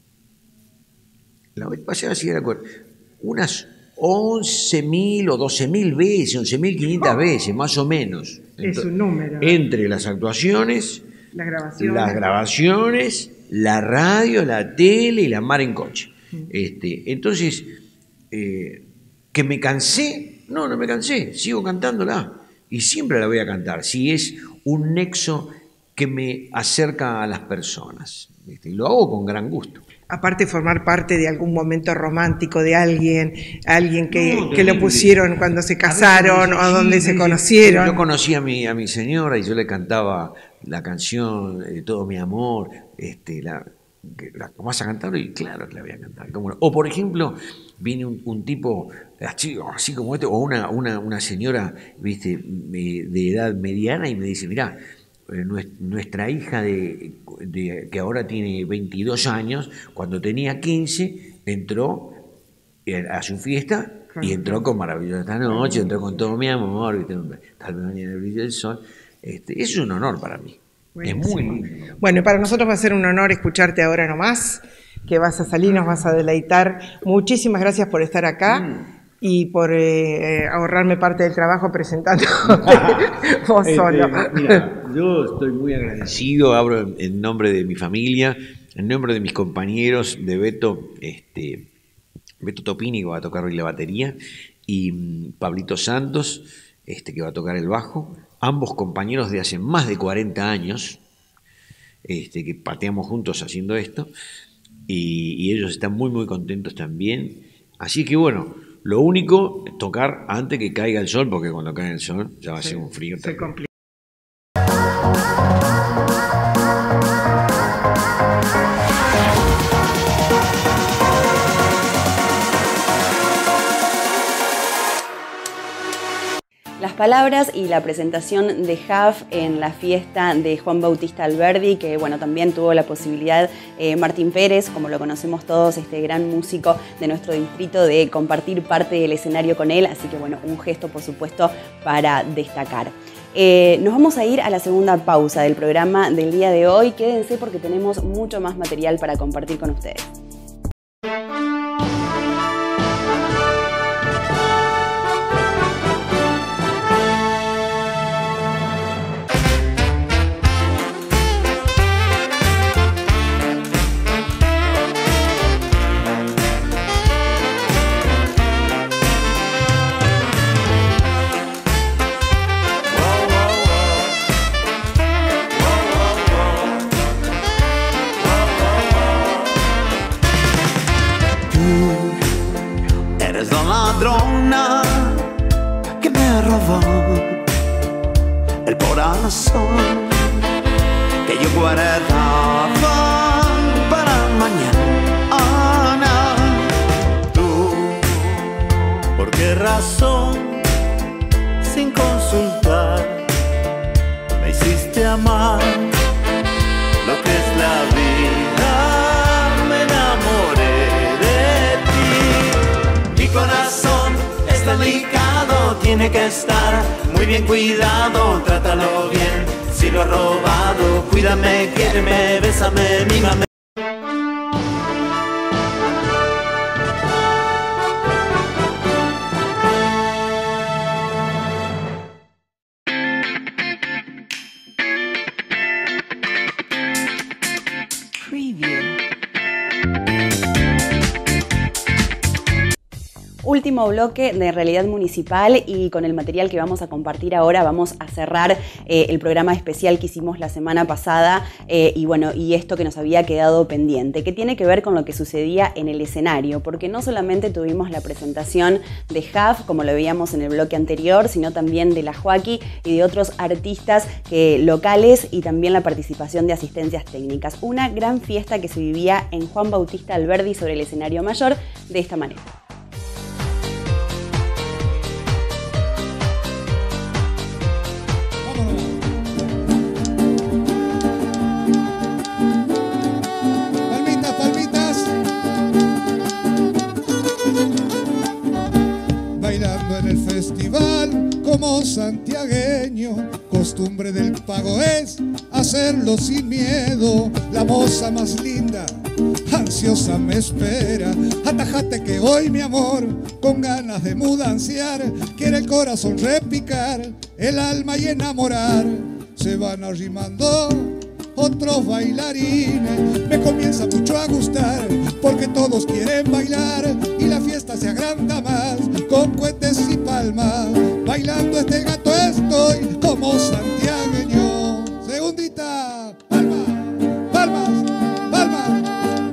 La vez pasada, si recuerdo, unas once mil o doce mil veces, once mil quinientas veces, más o menos. Es un número. Entre las actuaciones, las grabaciones, las grabaciones, la radio, la tele y la mar en coche. Mm. Este, entonces, eh, ¿que me cansé? No, no me cansé, sigo cantándola. Y siempre la voy a cantar, si es un nexo que me acerca a las personas. Este, y lo hago con gran gusto. Aparte formar parte de algún momento romántico de alguien, alguien que, no, que lo pusieron cuando se casaron o donde se conocieron. Yo conocí a mi, a mi señora y yo le cantaba la canción de Todo mi amor, este, la, la vas a cantar y claro que la voy a cantar. ¿Cómo no? O por ejemplo, viene un, un tipo así, así como este, o una, una, una señora, viste, de edad mediana y me dice, mirá, nuestra hija de, de, que ahora tiene veintidós años, cuando tenía quince, entró a su fiesta y entró con Maravillosa esta noche, entró con Todo mi amor, ¿viste? Tal vez mañana el brillo del sol. Este, eso es un honor para mí. Bueno, es muy lindo. Bueno, y para nosotros va a ser un honor escucharte ahora nomás, que vas a salir, nos vas a deleitar. Muchísimas gracias por estar acá. Mm. Y por eh, ahorrarme parte del trabajo presentando vos este, solo. Mira, yo estoy muy agradecido, hablo en nombre de mi familia, en nombre de mis compañeros, de Beto, este, Beto Topini, que va a tocar hoy la batería, y Pablito Santos, este, que va a tocar el bajo, ambos compañeros de hace más de cuarenta años, este, que pateamos juntos haciendo esto, y, y ellos están muy muy contentos también. Así que bueno, lo único, tocar antes que caiga el sol, porque cuando cae el sol ya va a ser un frío. Se complica. Las palabras y la presentación de Huff en la fiesta de Juan Bautista Alberdi, que bueno, también tuvo la posibilidad eh, Martín Pérez, como lo conocemos todos, este gran músico de nuestro distrito, de compartir parte del escenario con él, así que bueno, un gesto por supuesto para destacar. Eh, nos vamos a ir a la segunda pausa del programa del día de hoy. Quédense porque tenemos mucho más material para compartir con ustedes. Ladrona que me robó el corazón que yo guardaba para mañana. Tú, ¿por qué razón, sin consultar, me hiciste amar lo que es la vida? Me enamoré de ti. Mi corazón es delicado, tiene que estar muy bien cuidado. Trátalo bien, si lo has robado, cuídame, quiéreme, bésame, mímame. Último bloque de Realidad Municipal, y con el material que vamos a compartir ahora vamos a cerrar eh, el programa especial que hicimos la semana pasada eh, y bueno, y esto que nos había quedado pendiente, que tiene que ver con lo que sucedía en el escenario, porque no solamente tuvimos la presentación de Huff, como lo veíamos en el bloque anterior, sino también de la Joaquí y de otros artistas que, locales, y también la participación de asistencias técnicas. Una gran fiesta que se vivía en Juan Bautista Alberdi sobre el escenario mayor de esta manera. Como santiagueño, costumbre del pago es hacerlo sin miedo. La moza más linda, ansiosa me espera. Atajate que hoy mi amor, con ganas de mudanciar, quiere el corazón repicar, el alma y enamorar. Se van arrimando otros bailarines, me comienza mucho a gustar, porque todos quieren bailar y la fiesta se agranda más, con cohetes y palmas, bailando este gato estoy como santiagueño. Segundita, palmas, palmas, palmas.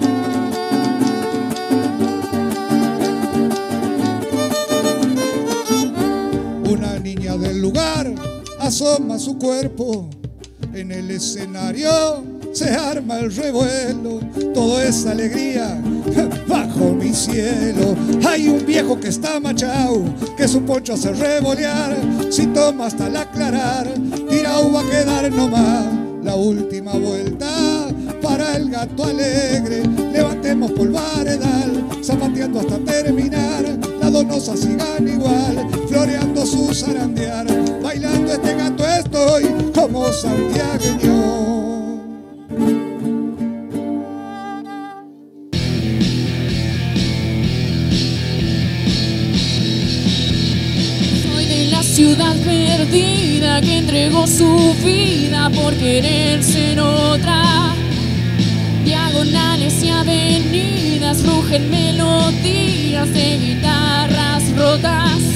Una niña del lugar asoma su cuerpo. En el escenario se arma el revuelo, todo es alegría bajo mi cielo. Hay un viejo que está machao, que su poncho hace revolear, si toma hasta el aclarar, tirao va a quedar nomás. La última vuelta para el gato alegre, levantemos polvaredal, zapateando hasta terminar, las donosas sigan igual, floreando su zarandear, bailando este gato estoy como santiagueño. Soy de la ciudad perdida que entregó su vida por querer ser otra. Diagonales y avenidas rugen melodías de guitarras rotas.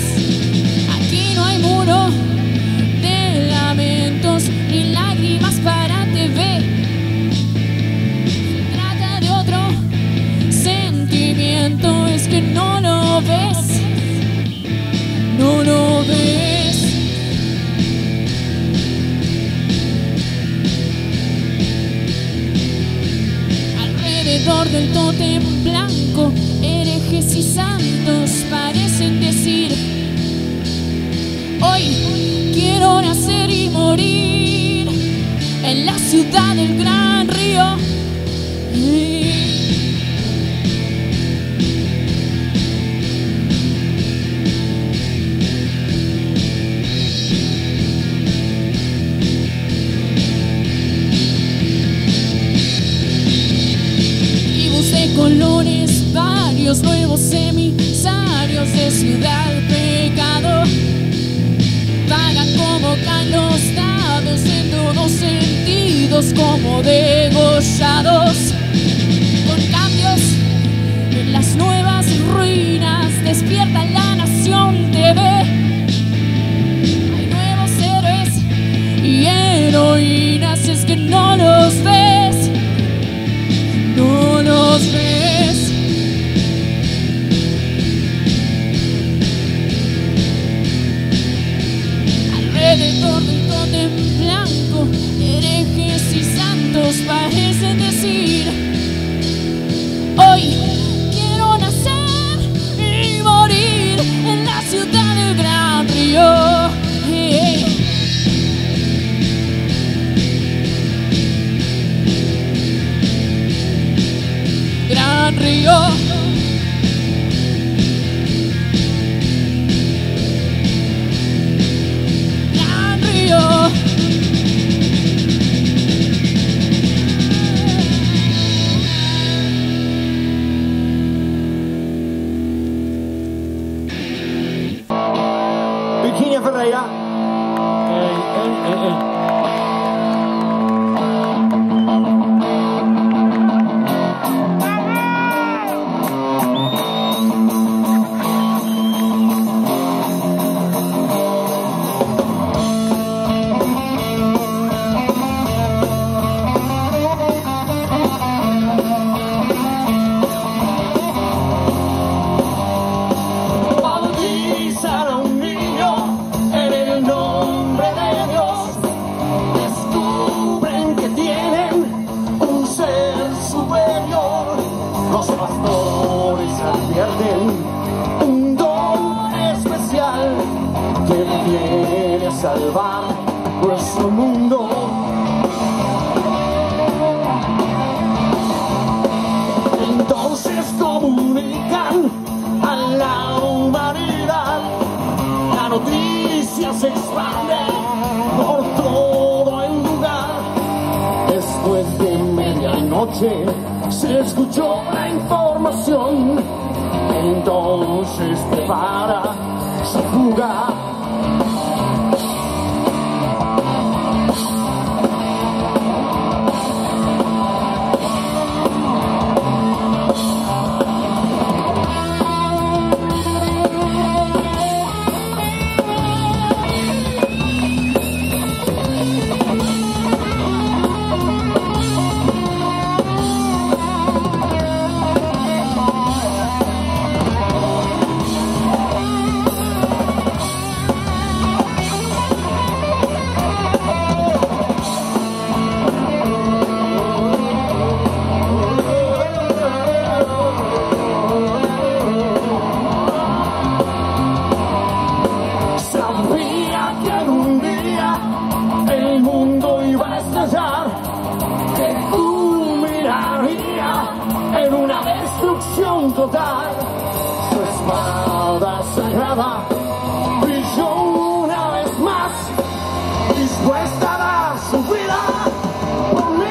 del tótem blanco, herejes y santos parecen decir: hoy quiero nacer y morir en la ciudad del gran río. De colores varios, nuevos emisarios de ciudad pecado, vagan como caen los dados en todos sentidos, como degollados, con cambios en las nuevas ruinas. Despierta la Nación T V, hay nuevos héroes y heroínas, es que no los ves, no los ves. Alrededor del tótem blanco, herejes y santos parecen decir: hoy quiero nacer y morir en la ciudad del gran río. Hey, hey. Gran río. Gran río. Virginia Ferreira. Ey, ey, ey, ey. Bautizar a un niño en el nombre de Dios. Descubren que tienen un ser superior. Los pastores advierten un don especial que viene a salvar nuestro mundo. Entonces comunican a la humanidad, la noticia se expande por todo el lugar. Después de medianoche se escuchó la información, entonces prepara su fuga. En una destrucción total, su espada sagrada brilló una vez más, dispuesta a dar su vida por mí.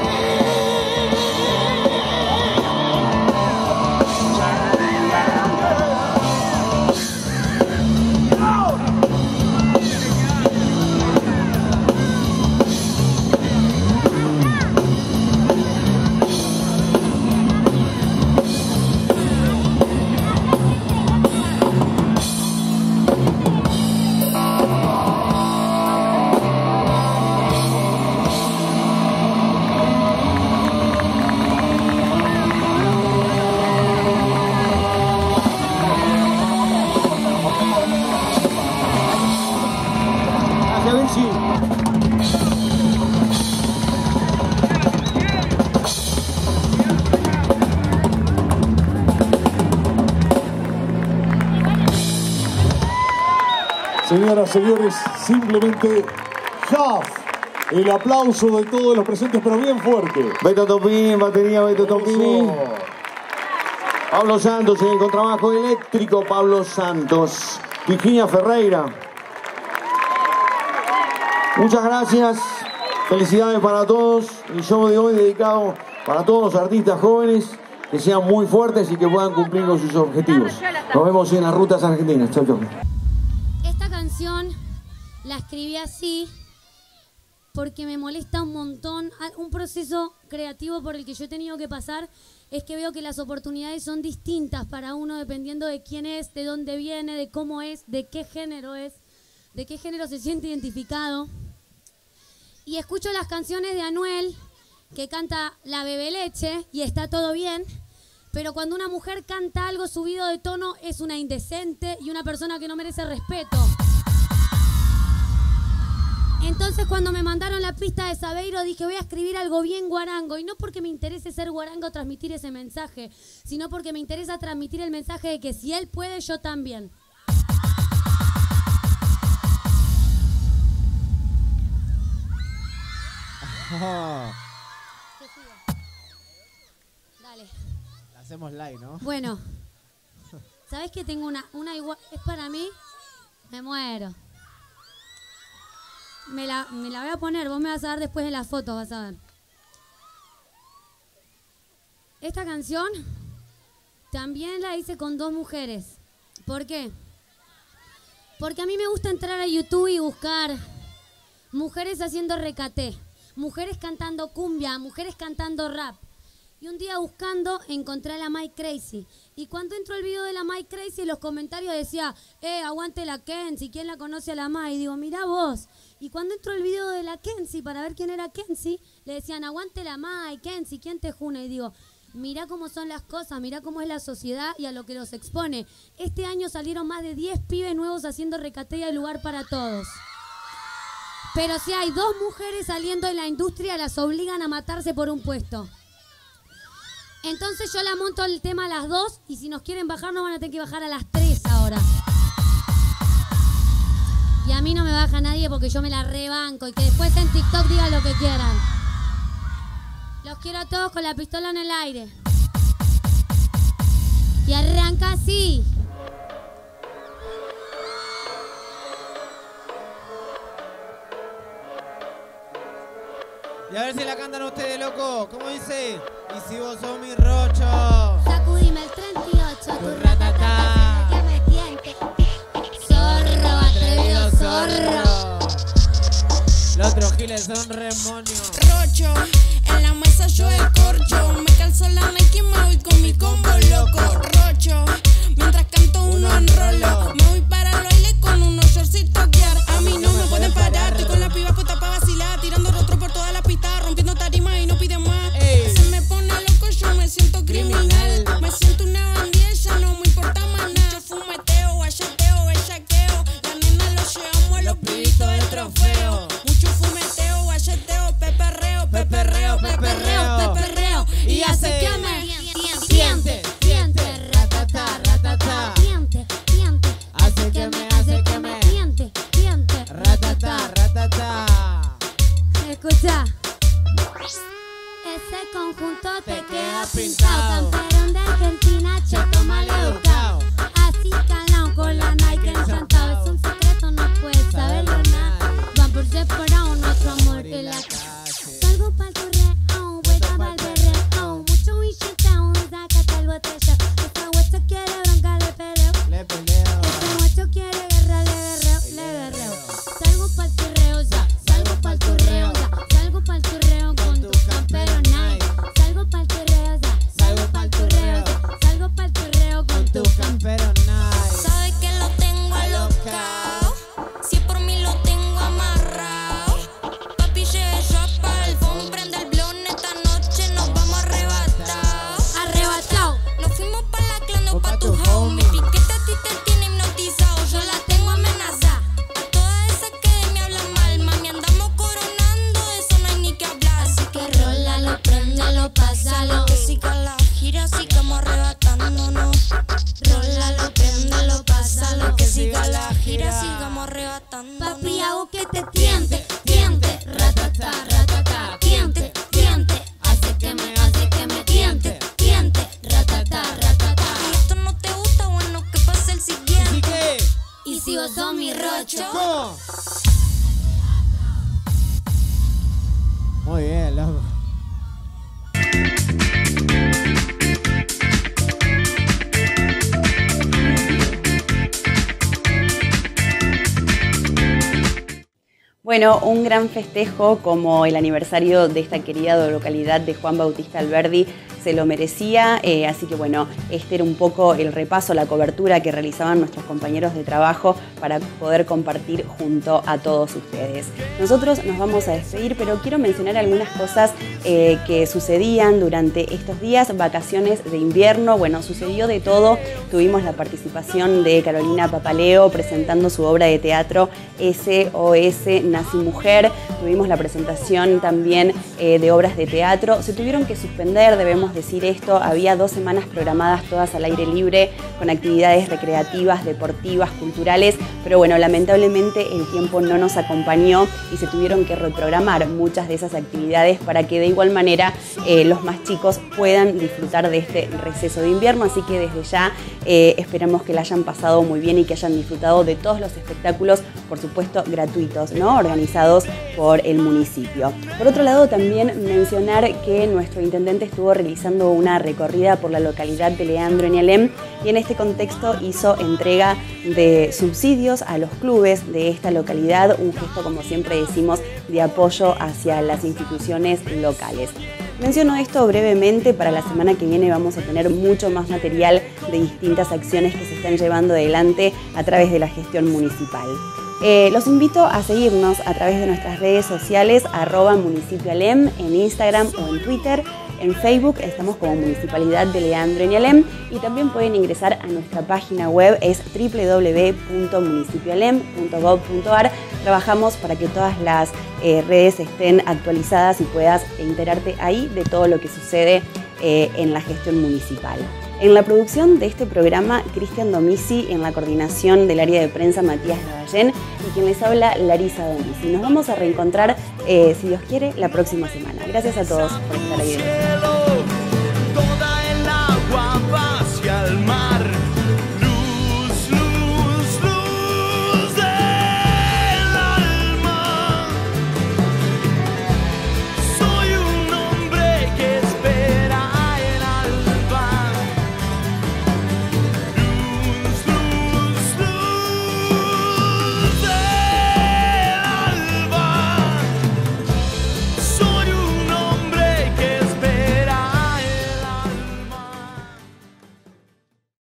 Señoras, señores, simplemente Jaf. El aplauso de todos los presentes, pero bien fuerte. Beto Topín, batería Beto Topín. Pablo Santos en el contrabajo eléctrico, Pablo Santos. Virginia Ferreira. Muchas gracias. Felicidades para todos. El show de hoy dedicado para todos los artistas jóvenes. Que sean muy fuertes y que puedan cumplir con sus objetivos. Nos vemos en las rutas argentinas. Chau, chau. Esta canción la escribí así porque me molesta un montón. Un proceso creativo por el que yo he tenido que pasar es que veo que las oportunidades son distintas para uno dependiendo de quién es, de dónde viene, de cómo es, de qué género es, de qué género se siente identificado. Y escucho las canciones de Anuel, que canta La Bebeleche, y está todo bien, pero cuando una mujer canta algo subido de tono es una indecente y una persona que no merece respeto. Entonces cuando me mandaron la pista de Sabeiro dije voy a escribir algo bien guarango, y no porque me interese ser guarango o transmitir ese mensaje, sino porque me interesa transmitir el mensaje de que si él puede, yo también. Dale. La hacemos live, ¿no? Bueno, ¿sabes que tengo una, una igual? Es para mí, me muero. Me la, me la voy a poner, vos me vas a dar después en las fotos, vas a ver. Esta canción también la hice con dos mujeres. ¿Por qué? Porque a mí me gusta entrar a YouTube y buscar mujeres haciendo recaté, mujeres cantando cumbia, mujeres cantando rap. Y un día buscando encontré a la Mike Crazy. Y cuando entró el video de la Mike Crazy, en los comentarios decía, eh, aguante la Kenzie, ¿quién la conoce a la Mike? Y digo, mirá vos. Y cuando entró el video de la Kenzie, para ver quién era Kenzie, le decían, aguante la Mike, Kenzie, ¿quién te juna? Y digo, mirá cómo son las cosas, mirá cómo es la sociedad y a lo que los expone. Este año salieron más de diez pibes nuevos haciendo recaté y hay lugar para todos. Pero si hay dos mujeres saliendo de la industria, las obligan a matarse por un puesto. Entonces yo la monto el tema a las dos y si nos quieren bajar nos van a tener que bajar a las tres ahora. Y a mí no me baja nadie porque yo me la rebanco y que después en TikTok digan lo que quieran. Los quiero a todos con la pistola en el aire. Y arranca así. Y a ver si la cantan ustedes, loco. ¿Cómo dice? Y si vos sos mi rocho. Sacudime el treinta y ocho, tu ratatá, que me tiente. Zorro, atrevido zorro. Los otros giles son remonios. Rocho, en la mesa yo el corcho. Me calzo la Nike y me voy con mi combo loco. Rocho, mientras canto uno enrolo. Me voy para el baile con unos shortcitos guiar. A mí no me pueden parar, estoy con la piba puesta pa' vacilar. Tirando rostro por toda la pista, rompiendo tarima y no piden más. Ey. Se me pone loco, yo me siento criminal. Me siento una bandida, ya no me importa más nada. Yo fumeteo, guayeteo, bellaqueo. La nena lo llevamos a los pibitos del trofeo. Mucho fumeteo, guayeteo, peperreo, peperreo, peperreo, peperreo. Y hace que me siente, siente, ratatá, ratatá. Siente, siente. Hace que me, hace que me siente, siente. Ratatá, ratatá. Escucha. Ese conjunto te queda pintado. Campeón de Argentina, cheto mal educado. Así calado con la Nike enchantado. Es un secreto, no puedes saberlo nada. Van por separado nuestro amor en la calle. Salgo pa'l correo, vuelta pa'l berreo. Mucho billeteo, sácate el botella. Esta hueso quiere bronca, le peleo. Le peleo. Este hueso quiere guerra, le berreo, le berreo. Salgo pa'l correo ya, salgo pa'l correo ya. Salgo pa'l correo con tu campero Nike. Salgo pa'l correo ya, salgo pa'l correo ya. rocho. ¿Cómo? Muy bien, loco. Bueno, un gran festejo como el aniversario de esta querida localidad de Juan Bautista Alberdi se lo merecía, eh, así que bueno, este era un poco el repaso, la cobertura que realizaban nuestros compañeros de trabajo para poder compartir junto a todos ustedes. Nosotros nos vamos a despedir, pero quiero mencionar algunas cosas eh, que sucedían durante estos días, vacaciones de invierno. Bueno, sucedió de todo, tuvimos la participación de Carolina Papaleo presentando su obra de teatro S O S Nazi Mujer, tuvimos la presentación también eh, de obras de teatro, se tuvieron que suspender, debemos decir esto, había dos semanas programadas todas al aire libre con actividades recreativas, deportivas, culturales, pero bueno, lamentablemente el tiempo no nos acompañó y se tuvieron que reprogramar muchas de esas actividades para que de igual manera eh, los más chicos puedan disfrutar de este receso de invierno, así que desde ya eh, esperamos que la hayan pasado muy bien y que hayan disfrutado de todos los espectáculos, por supuesto gratuitos, ¿no? Organizados por el municipio. Por otro lado, también mencionar que nuestro intendente estuvo realizando una recorrida por la localidad de Leandro en Alem y en este contexto hizo entrega de subsidios a los clubes de esta localidad, un gesto, como siempre decimos, de apoyo hacia las instituciones locales. Menciono esto brevemente, para la semana que viene vamos a tener mucho más material de distintas acciones que se están llevando adelante a través de la gestión municipal. Eh, los invito a seguirnos a través de nuestras redes sociales, arroba Municipio Alem, en Instagram o en Twitter. En Facebook estamos como Municipalidad de Leandro en Alem y también pueden ingresar a nuestra página web, es doble u doble u doble u punto municipio alem punto gob punto ar. Trabajamos para que todas las eh, redes estén actualizadas y puedas enterarte ahí de todo lo que sucede eh, en la gestión municipal. En la producción de este programa, Cristian Domisi, en la coordinación del área de prensa, Matías Lavallén, y quien les habla, Larisa Domisi. Nos vamos a reencontrar, eh, si Dios quiere, la próxima semana. Gracias a todos por estar ahí.